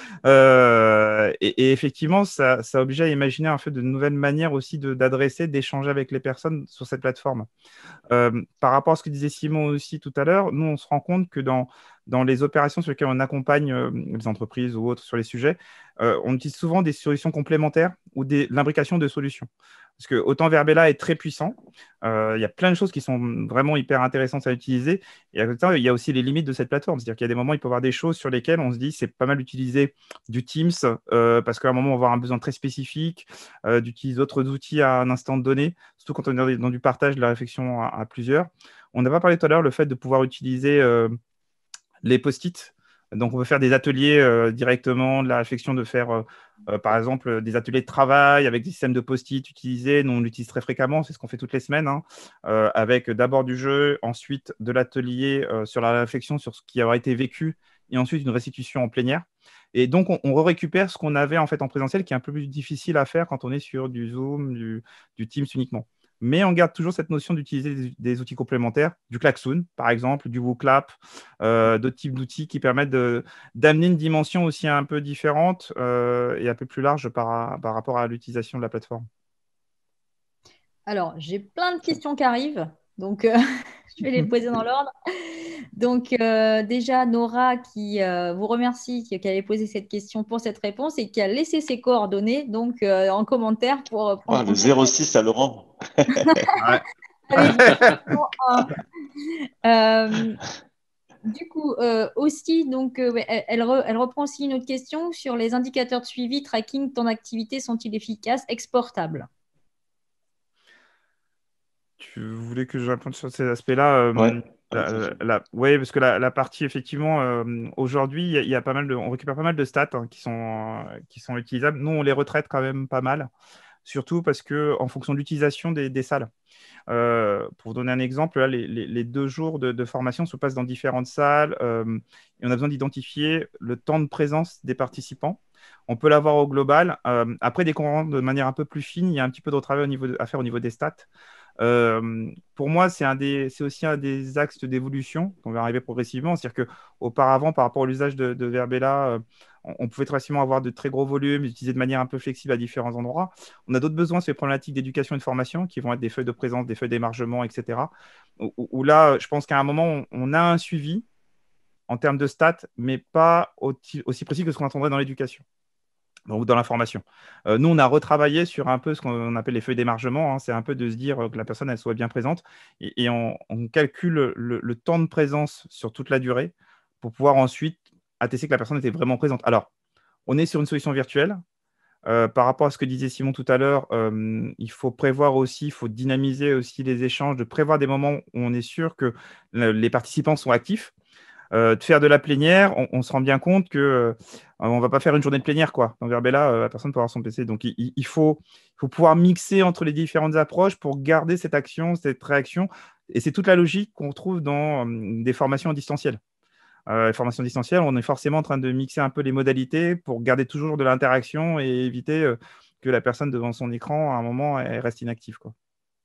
Et effectivement, ça oblige à imaginer un peu de nouvelles manières aussi d'adresser, d'échanger avec les personnes sur cette plateforme. Par rapport à ce que disait Simon aussi tout à l'heure, nous, on se rend compte que dans les opérations sur lesquelles on accompagne les entreprises ou autres sur les sujets, on utilise souvent des solutions complémentaires ou l'imbrication de solutions. Parce que autant Verbella est très puissant, il y a plein de choses qui sont vraiment hyper intéressantes à utiliser. Et à côté de ça, il y a aussi les limites de cette plateforme. C'est-à-dire qu'il y a des moments, il peut y avoir des choses sur lesquelles on se dit c'est pas mal d'utiliser du Teams parce qu'à un moment, on va avoir un besoin très spécifique, d'utiliser d'autres outils à un instant donné, surtout quand on est dans du partage, de la réflexion à plusieurs. On n'a pas parlé tout à l'heure le fait de pouvoir utiliser les post-it. Donc, on peut faire des ateliers directement, de la réflexion de faire, par exemple, des ateliers de travail avec des systèmes de post-it utilisés. Nous, on l'utilise très fréquemment, c'est ce qu'on fait toutes les semaines, avec d'abord du jeu, ensuite de l'atelier sur la réflexion sur ce qui aura été vécu, et ensuite une restitution en plénière. Et donc, on récupère ce qu'on avait en fait en présentiel, qui est un peu plus difficile à faire quand on est sur du Zoom, du Teams uniquement. Mais on garde toujours cette notion d'utiliser des outils complémentaires, du Klaxoon, par exemple, du WooClap, d'autres types d'outils qui permettent d'amener une dimension aussi un peu différente et un peu plus large par rapport à l'utilisation de la plateforme. Alors, j'ai plein de questions qui arrivent, donc je vais les poser dans l'ordre. Donc, déjà, Nora qui vous remercie, qui avait posé cette question pour cette réponse et qui a laissé ses coordonnées donc, en commentaire pour prendre le 06 à Laurent. Du coup, aussi, donc, elle reprend aussi une autre question sur les indicateurs de suivi, tracking, ton activité sont-ils efficaces, exportables? Tu voulais que je réponde sur ces aspects-là Oui, parce que la partie, effectivement, aujourd'hui, il y a pas mal on récupère pas mal de stats qui sont utilisables. Nous, on les retraite quand même pas mal, surtout parce qu'en fonction de l'utilisation des salles. Pour vous donner un exemple, là, les 2 jours de formation se passent dans différentes salles et on a besoin d'identifier le temps de présence des participants. On peut l'avoir au global. Après, dès qu'on rentre de manière un peu plus fine, il y a un petit peu de travail à faire au niveau des stats. Pour moi, c'est aussi un des axes d'évolution qu'on va arriver progressivement. C'est-à-dire qu'auparavant, par rapport à l'usage de Verbella, on pouvait très facilement avoir de très gros volumes, utiliser de manière un peu flexible à différents endroits. On a d'autres besoins sur les problématiques d'éducation et de formation qui vont être des feuilles de présence, des feuilles d'émargement, etc. Où là, je pense qu'à un moment, on a un suivi en termes de stats, mais pas aussi précis que ce qu'on attendrait dans l'éducation ou dans la formation. Nous, on a retravaillé sur un peu ce qu'on appelle les feuilles d'émargement. Hein. C'est un peu de se dire que la personne elle soit bien présente et on calcule le temps de présence sur toute la durée pour pouvoir ensuite attester que la personne était vraiment présente. Alors, on est sur une solution virtuelle. Par rapport à ce que disait Simon tout à l'heure, il faut prévoir aussi, il faut dynamiser aussi les échanges, de prévoir des moments où on est sûr que les participants sont actifs. De faire de la plénière, on se rend bien compte que on va pas faire une journée de plénière, quoi. Dans Verbella, la personne peut avoir son PC. Donc, il faut pouvoir mixer entre les différentes approches pour garder cette action, cette réaction. Et c'est toute la logique qu'on trouve dans des formations en distanciel. Les formations distancielles, on est forcément en train de mixer un peu les modalités pour garder toujours de l'interaction et éviter que la personne devant son écran, à un moment, elle reste inactive, quoi.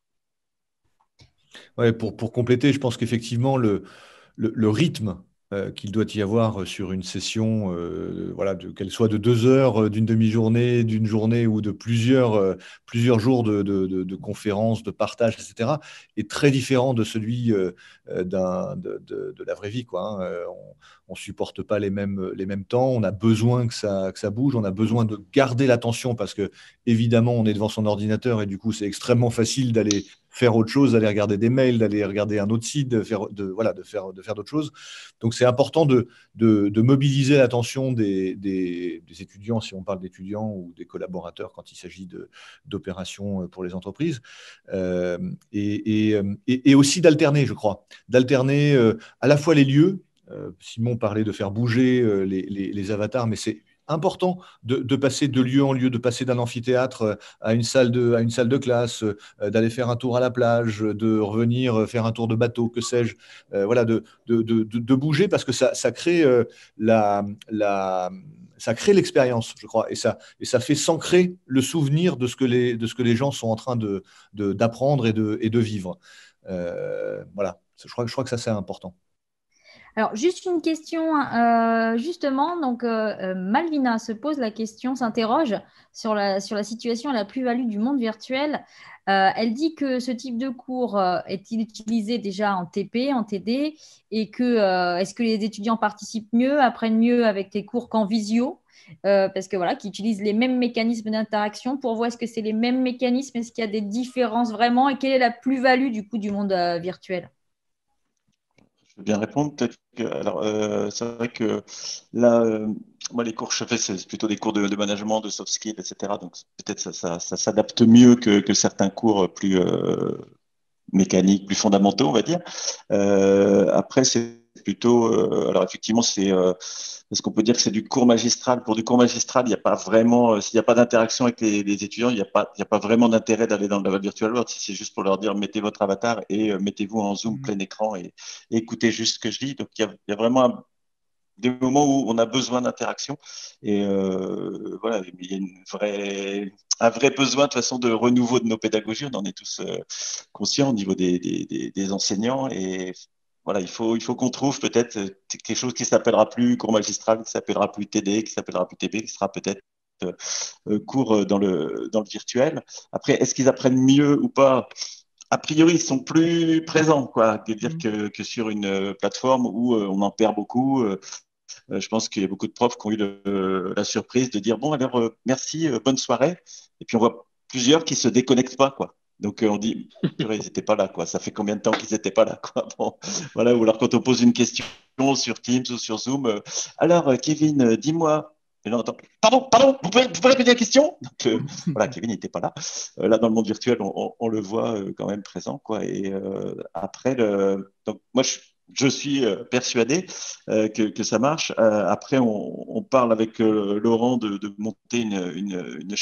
Ouais, pour compléter, je pense qu'effectivement, le rythme qu'il doit y avoir sur une session, voilà, qu'elle soit de 2 heures, d'une demi-journée, d'une journée ou de plusieurs jours de conférences, de partage, etc., est très différent de celui de la vraie vie, quoi, hein. On ne supporte pas les mêmes temps, on a besoin que ça bouge, on a besoin de garder l'attention parce que, évidemment, on est devant son ordinateur et du coup, c'est extrêmement facile d'aller faire autre chose, d'aller regarder des mails, d'aller regarder un autre site, de faire d'autres choses. Donc, c'est important de mobiliser l'attention des étudiants, si on parle d'étudiants ou des collaborateurs quand il s'agit d'opérations pour les entreprises, et aussi d'alterner, je crois, d'alterner à la fois les lieux. Simon parlait de faire bouger les avatars, mais c'est important de passer de lieu en lieu, de passer d'un amphithéâtre à une salle de classe, d'aller faire un tour à la plage, de revenir faire un tour de bateau, que sais-je, voilà, de bouger parce que ça crée ça crée l'expérience, je crois, et ça fait s'ancrer le souvenir de ce que les gens sont en train d'apprendre et de vivre. Voilà, je crois que ça c'est important. Alors, juste une question, justement, donc Malvina se pose la question, s'interroge sur la situation et la plus-value du monde virtuel. Elle dit que ce type de cours est-il utilisé déjà en TP, en TD, et est-ce que les étudiants participent mieux, apprennent mieux avec les cours qu'en visio, parce que voilà, qu'ils utilisent les mêmes mécanismes d'interaction pour voir est-ce que c'est les mêmes mécanismes, est-ce qu'il y a des différences vraiment, et quelle est la plus-value du coup du monde virtuel? Je veux bien répondre. Peut-être que, alors, c'est vrai que là, moi, les cours que je fais, c'est plutôt des cours de management, de soft skills, etc. Donc, peut-être ça s'adapte mieux que certains cours plus mécaniques, plus fondamentaux, on va dire. Après, c'est plutôt, alors effectivement, est-ce qu'on peut dire que c'est du cours magistral? Pour du cours magistral, il n'y a pas vraiment, s'il n'y a pas d'interaction avec les étudiants, il n'y a pas vraiment d'intérêt d'aller dans le Laval Virtual World. Si c'est juste pour leur dire, mettez votre avatar et mettez-vous en Zoom plein écran et écoutez juste ce que je dis. Donc, il y a vraiment des moments où on a besoin d'interaction. Et voilà, il y a un vrai besoin de toute façon de renouveau de nos pédagogies. On en est tous conscients au niveau des enseignants. Et voilà, il faut qu'on trouve peut-être quelque chose qui s'appellera plus cours magistral, qui s'appellera plus TD, qui s'appellera plus TP, qui sera peut-être cours dans le virtuel. Après, est-ce qu'ils apprennent mieux ou pas? A priori, ils sont plus présents, quoi, de dire que sur une plateforme où on en perd beaucoup. Je pense qu'il y a beaucoup de profs qui ont eu la surprise de dire bon, alors merci, bonne soirée. Et puis on voit plusieurs qui se déconnectent pas, quoi. Donc on dit purée, ils n'étaient pas là, quoi. Ça fait combien de temps qu'ils n'étaient pas là, quoi. Bon, voilà. Ou alors quand on pose une question sur Teams ou sur Zoom, alors Kevin, dis-moi. Et là, on entend, pardon, vous pouvez répéter la question? Donc voilà, Kevin n'était pas là. Là, dans le monde virtuel, on le voit quand même présent, quoi. Et après, donc moi, je suis persuadé que ça marche. Après, on parle avec Laurent de monter une chaire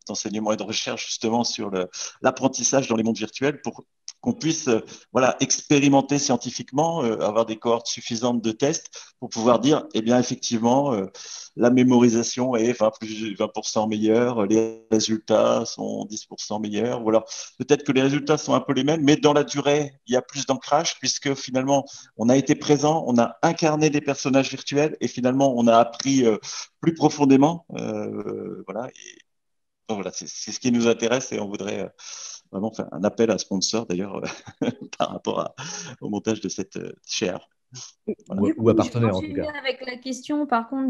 d'enseignement et de recherche justement sur l'apprentissage dans les mondes virtuels pour qu'on puisse expérimenter scientifiquement, avoir des cohortes suffisantes de tests pour pouvoir dire, eh bien, effectivement, la mémorisation est 20% meilleure, les résultats sont 10% meilleurs, ou alors peut-être que les résultats sont un peu les mêmes, mais dans la durée, il y a plus d'ancrage puisque finalement, on a été présent, on a incarné des personnages virtuels et finalement, on a appris plus profondément. Voilà. Et donc, voilà, c'est ce qui nous intéresse et on voudrait vraiment faire un appel à sponsor d'ailleurs par rapport au montage de cette chaire. Voilà. Du Ou à coup, je vais partenaire en tout enchaîner cas. avec la question, par contre,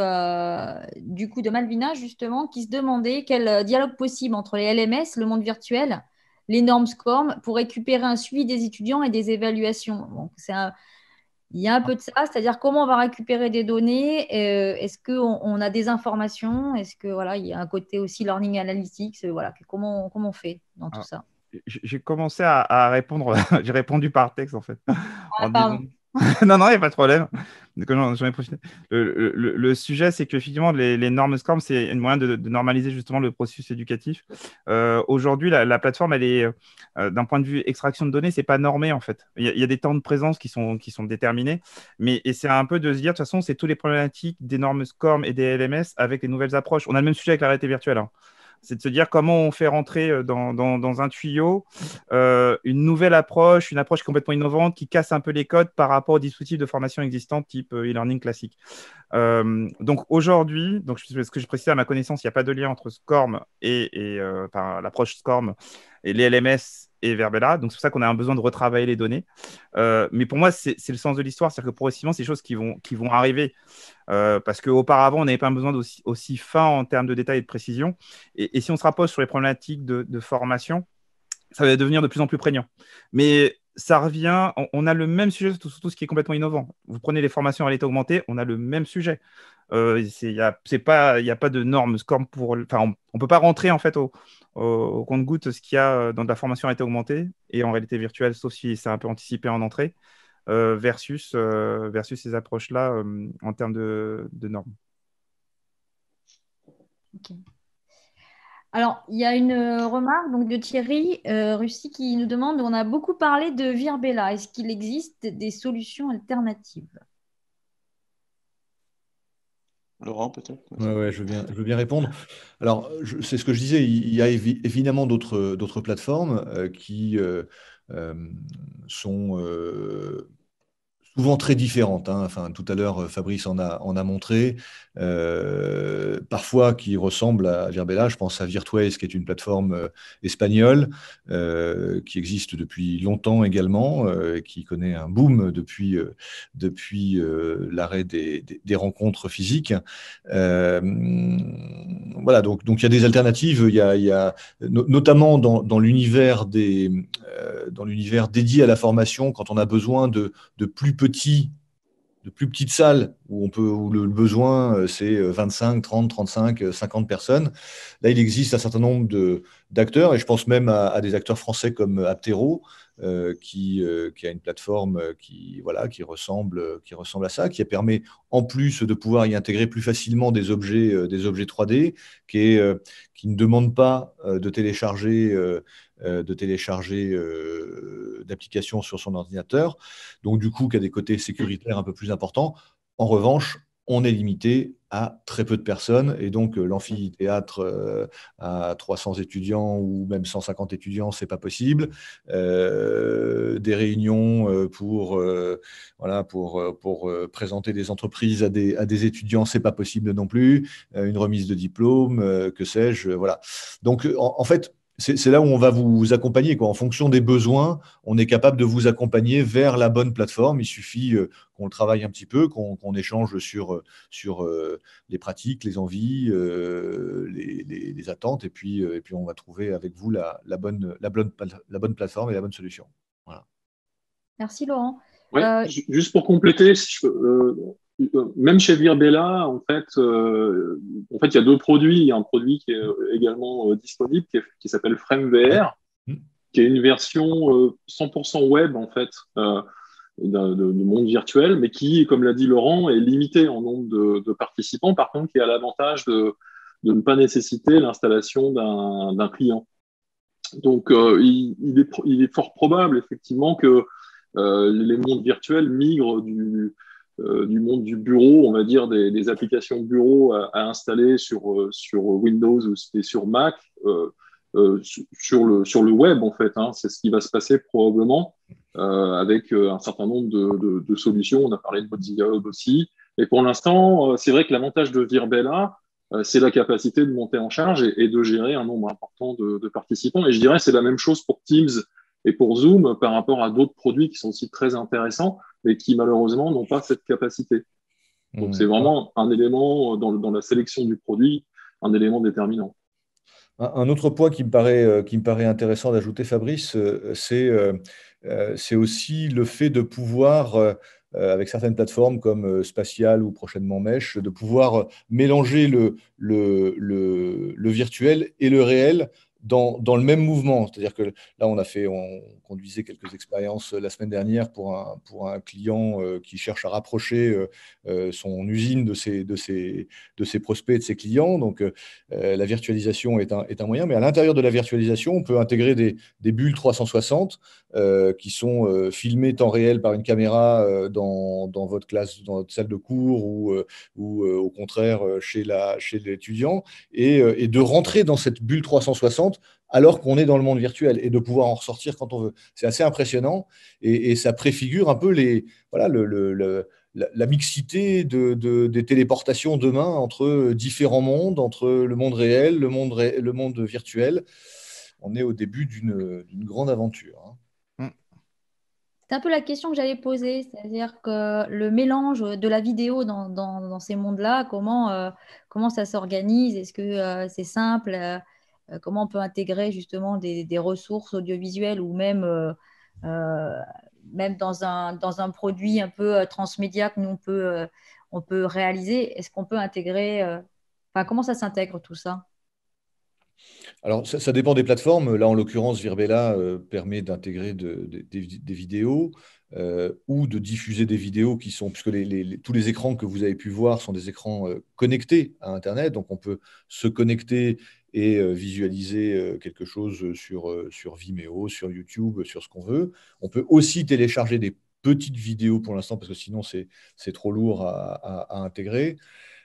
de Malvina, justement, qui se demandait quel dialogue possible entre les LMS, le monde virtuel, les normes SCORM, pour récupérer un suivi des étudiants et des évaluations. Donc, il y a un peu de ça, c'est-à-dire comment on va récupérer des données, est-ce qu'on a des informations, est-ce que voilà, il y a un côté aussi learning analytics, voilà, comment on fait dans tout Alors, ça? j'ai commencé à répondre, j'ai répondu par texte en fait, Ah, en disant. pardon. Non, non, il n'y a pas de problème. Donc, j'en ai profité. Le sujet, c'est qu'effectivement, les normes SCORM, c'est un moyen de normaliser justement le processus éducatif. Aujourd'hui, la plateforme, elle est, d'un point de vue extraction de données, c'est pas normé en fait. Il y a des temps de présence qui sont déterminés, et c'est un peu de se dire, de toute façon, c'est toutes les problématiques des normes SCORM et des LMS avec les nouvelles approches. On a le même sujet avec la réalité virtuelle, hein. C'est de se dire comment on fait rentrer dans un tuyau une nouvelle approche, une approche complètement innovante qui casse un peu les codes par rapport aux dispositifs de formation existants type e-learning classique. Donc aujourd'hui, ce que je précise à ma connaissance, il n'y a pas de lien entre SCORM et l'approche SCORM et les LMS et Verbella. Donc c'est pour ça qu'on a un besoin de retravailler les données. Mais pour moi, c'est le sens de l'histoire, c'est-à-dire que progressivement, c'est des choses qui vont arriver. Parce qu'auparavant, on n'avait pas un besoin aussi fin en termes de détails et de précision. Et si on se rapproche sur les problématiques de formation, ça va devenir de plus en plus prégnant. Mais ça revient, on a le même sujet sur tout ce qui est complètement innovant. Vous prenez les formations en réalité augmentée, on a le même sujet. Il n'y a pas de normes SCORM on ne peut pas rentrer en fait au compte-gouttes ce qu'il y a dans de la formation en réalité augmentée et en réalité virtuelle, sauf si c'est un peu anticipé en entrée, versus ces approches-là en termes de normes. Ok. Alors, il y a une remarque donc, de Thierry Russi qui nous demande, on a beaucoup parlé de Virbella. Est-ce qu'il existe des solutions alternatives? Laurent, peut-être? Ouais, je veux bien répondre. Alors, c'est ce que je disais, il y a évidemment d'autres plateformes qui sont souvent très différentes, hein. Enfin, tout à l'heure, Fabrice en a montré, parfois qui ressemblent à Virbella. Je pense à Virtways, qui est une plateforme espagnole qui existe depuis longtemps également, qui connaît un boom depuis l'arrêt des rencontres physiques. Voilà, donc il y a des alternatives. Il y a notamment dans l'univers dédié à la formation, quand on a besoin de plus petites salles où le besoin c'est 25, 30, 35, 50 personnes. Là, il existe un certain nombre d'acteurs, et je pense même à des acteurs français comme Aptero, qui a une plateforme qui ressemble à ça, qui permet en plus de pouvoir y intégrer plus facilement des objets 3D, qui ne demande pas de télécharger d'applications sur son ordinateur, donc du coup qui a des côtés sécuritaires un peu plus importants. En revanche, on est limité à très peu de personnes, et donc l'amphithéâtre à 300 étudiants ou même 150 étudiants, c'est pas possible. Des réunions pour présenter des entreprises à des étudiants, c'est pas possible non plus. Une remise de diplôme, que sais-je, voilà. Donc en fait, c'est là où on va vous accompagner, quoi. En fonction des besoins, on est capable de vous accompagner vers la bonne plateforme. Il suffit qu'on le travaille un petit peu, qu'on échange sur les pratiques, les envies, les attentes, et puis on va trouver avec vous la bonne plateforme et la bonne solution. Voilà. Merci Laurent. Ouais, juste pour compléter, si je peux, même chez Virbella, en fait, il y a deux produits. Il y a un produit qui est également disponible, qui s'appelle FrameVR, qui est une version 100% web, en fait, de monde virtuel, mais qui, comme l'a dit Laurent, est limité en nombre de participants. Par contre, qui a l'avantage de ne pas nécessiter l'installation d'un client. Donc, il est fort probable, effectivement, que les mondes virtuels migrent du monde du bureau, on va dire des applications bureau à installer sur Windows et sur Mac, sur le web, en fait. Hein. C'est ce qui va se passer probablement avec un certain nombre de solutions. On a parlé de Mozilla Hub aussi. Et pour l'instant, c'est vrai que l'avantage de Virbela, c'est la capacité de monter en charge et de gérer un nombre important de participants. Et je dirais que c'est la même chose pour Teams et pour Zoom par rapport à d'autres produits qui sont aussi très intéressants, mais qui malheureusement n'ont pas cette capacité. Donc c'est vraiment un élément dans la sélection du produit, un élément déterminant. Un autre point qui me paraît intéressant d'ajouter, Fabrice, c'est aussi le fait de pouvoir, avec certaines plateformes comme Spatial ou prochainement Mesh, de pouvoir mélanger le virtuel et le réel dans le même mouvement. C'est-à-dire que là, on conduisait quelques expériences la semaine dernière pour un client qui cherche à rapprocher son usine de ses prospects et de ses clients. Donc, la virtualisation est un moyen, mais à l'intérieur de la virtualisation, on peut intégrer des bulles 360 qui sont filmées temps réel par une caméra dans votre classe, dans votre salle de cours ou au contraire chez l'étudiant, et de rentrer dans cette bulle 360 alors qu'on est dans le monde virtuel et de pouvoir en ressortir quand on veut. C'est assez impressionnant et ça préfigure un peu la mixité des téléportations demain entre différents mondes, entre le monde réel, le monde virtuel. On est au début d'une grande aventure. C'est un peu la question que j'allais poser, c'est-à-dire que le mélange de la vidéo dans ces mondes-là, comment ça s'organise? Est-ce que c'est simple? Comment on peut intégrer justement des ressources audiovisuelles ou même dans un produit un peu transmédia que nous, on peut réaliser? Est-ce qu'on peut intégrer, comment ça s'intègre tout ça? Alors, ça dépend des plateformes. Là, en l'occurrence, Virbela permet d'intégrer des vidéos ou de diffuser des vidéos qui sont, puisque tous les écrans que vous avez pu voir sont des écrans connectés à Internet. Donc, on peut se connecter et visualiser quelque chose sur Vimeo, sur YouTube, sur ce qu'on veut. On peut aussi télécharger des petites vidéos pour l'instant, parce que sinon, c'est trop lourd à intégrer.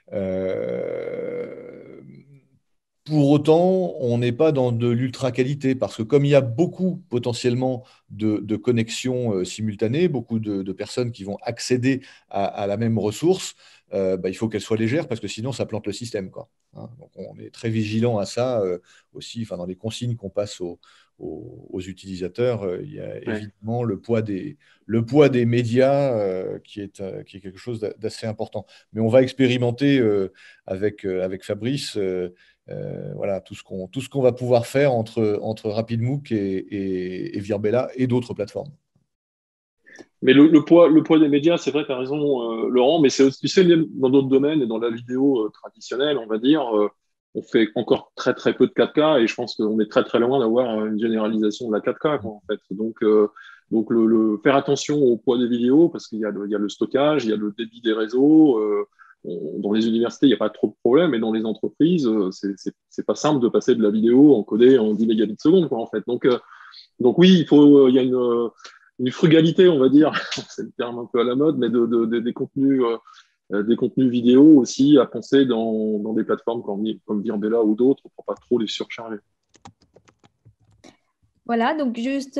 Pour autant, on n'est pas dans de l'ultra-qualité parce que comme il y a beaucoup potentiellement de connexions simultanées, beaucoup de personnes qui vont accéder à la même ressource, il faut qu'elle soit légère parce que sinon ça plante le système, quoi. Hein, donc on est très vigilant à ça aussi. Dans les consignes qu'on passe aux utilisateurs, il y a évidemment le poids des médias qui est quelque chose d'assez important. Mais on va expérimenter avec Fabrice tout ce qu'on va pouvoir faire entre RapidMook et Virbela et d'autres plateformes. Mais le poids des médias, c'est vrai, tu as raison, Laurent, mais c'est aussi, tu sais, dans d'autres domaines et dans la vidéo traditionnelle, on va dire, on fait encore très très peu de 4K et je pense qu'on est très très loin d'avoir une généralisation de la 4K, quoi, en fait. Donc faire attention au poids des vidéos parce qu'il y a le stockage, il y a le débit des réseaux. Dans les universités, il n'y a pas trop de problèmes, mais dans les entreprises, c'est pas simple de passer de la vidéo encodée en 10 mégabits seconde, quoi, en fait. Donc oui, il y a une frugalité, on va dire, c'est le terme un peu à la mode, mais des contenus vidéo aussi à penser dans des plateformes comme Virbela ou d'autres pour pas trop les surcharger. Voilà, donc juste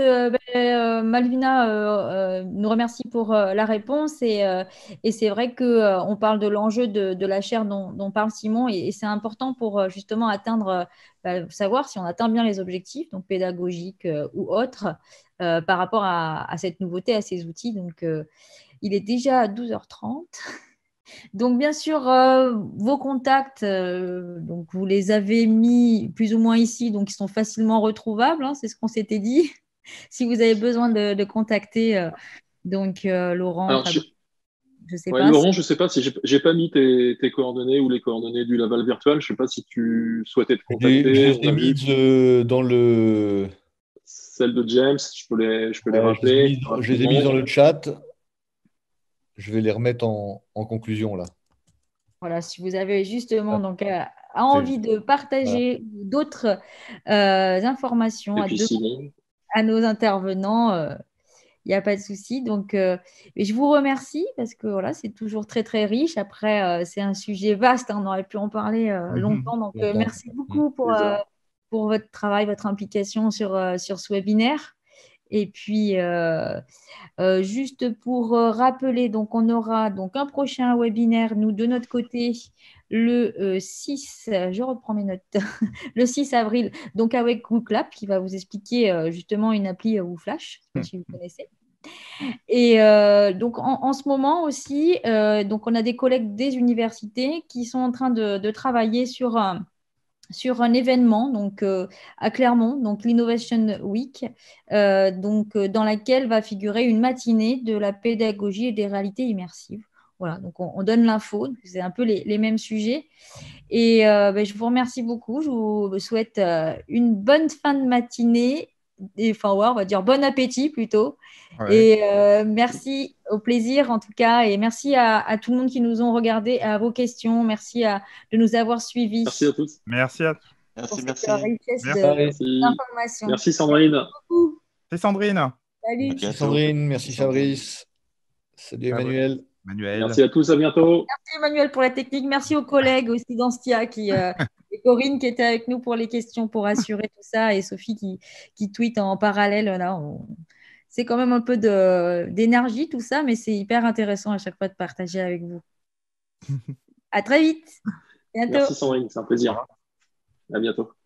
Malvina nous remercie pour la réponse et c'est vrai qu'on parle de l'enjeu de la chaire dont parle Simon et c'est important pour justement savoir si on atteint bien les objectifs, donc pédagogiques ou autres, par rapport à cette nouveauté, à ces outils. Donc il est déjà 12h30. Donc, bien sûr, vos contacts, donc vous les avez mis plus ou moins ici, donc ils sont facilement retrouvables, hein, c'est ce qu'on s'était dit. Si vous avez besoin de contacter Laurent, Alors, je sais pas. Laurent, je ne sais pas si j'ai pas mis tes coordonnées ou les coordonnées du Laval Virtual. Je ne sais pas si tu souhaitais te contacter. Je les ai mises dans le... Celle de James, je peux les rappeler. Je les ai mises dans le chat. Je vais les remettre en conclusion là. Voilà, si vous avez justement donc a envie de partager d'autres informations Et puis Simon. à nos intervenants, il n'y a pas de souci. Donc, et je vous remercie parce que voilà, c'est toujours très, très riche. Après, c'est un sujet vaste, hein, on aurait pu en parler longtemps. Donc, merci beaucoup pour votre travail, votre implication sur ce webinaire. Et puis, juste pour rappeler, donc on aura donc un prochain webinaire, nous, de notre côté, le 6, je reprends mes notes, le 6 avril, donc avec WooClap, qui va vous expliquer justement une appli WooFlash, je ne sais pas si vous connaissez. Et donc, en ce moment aussi, donc on a des collègues des universités qui sont en train de travailler sur un événement donc, à Clermont, donc l'Innovation Week, dans laquelle va figurer une matinée de la pédagogie et des réalités immersives. Voilà, donc on donne l'info, c'est un peu les mêmes sujets. Et je vous remercie beaucoup, je vous souhaite une bonne fin de matinée, enfin ouais, on va dire bon appétit plutôt. Ouais. Et merci, au plaisir en tout cas, et merci à tout le monde qui nous ont regardés, à vos questions, merci de nous avoir suivis. Merci à tous. Merci à Pour Merci, cette merci. richesse Merci. d'informations. Merci Sandrine. C'est Sandrine. Salut. À bientôt. Merci Sandrine, merci Fabrice. Salut Emmanuel. Manuel. Merci à tous, à bientôt. Merci Emmanuel pour la technique. Merci aux collègues aussi d'Anstia et Corinne qui était avec nous pour les questions, pour assurer tout ça, et Sophie qui tweet en parallèle. Là, c'est quand même un peu d'énergie tout ça, mais c'est hyper intéressant à chaque fois de partager avec vous. À très vite. Bientôt. Merci Sandrine, c'est un plaisir. À bientôt.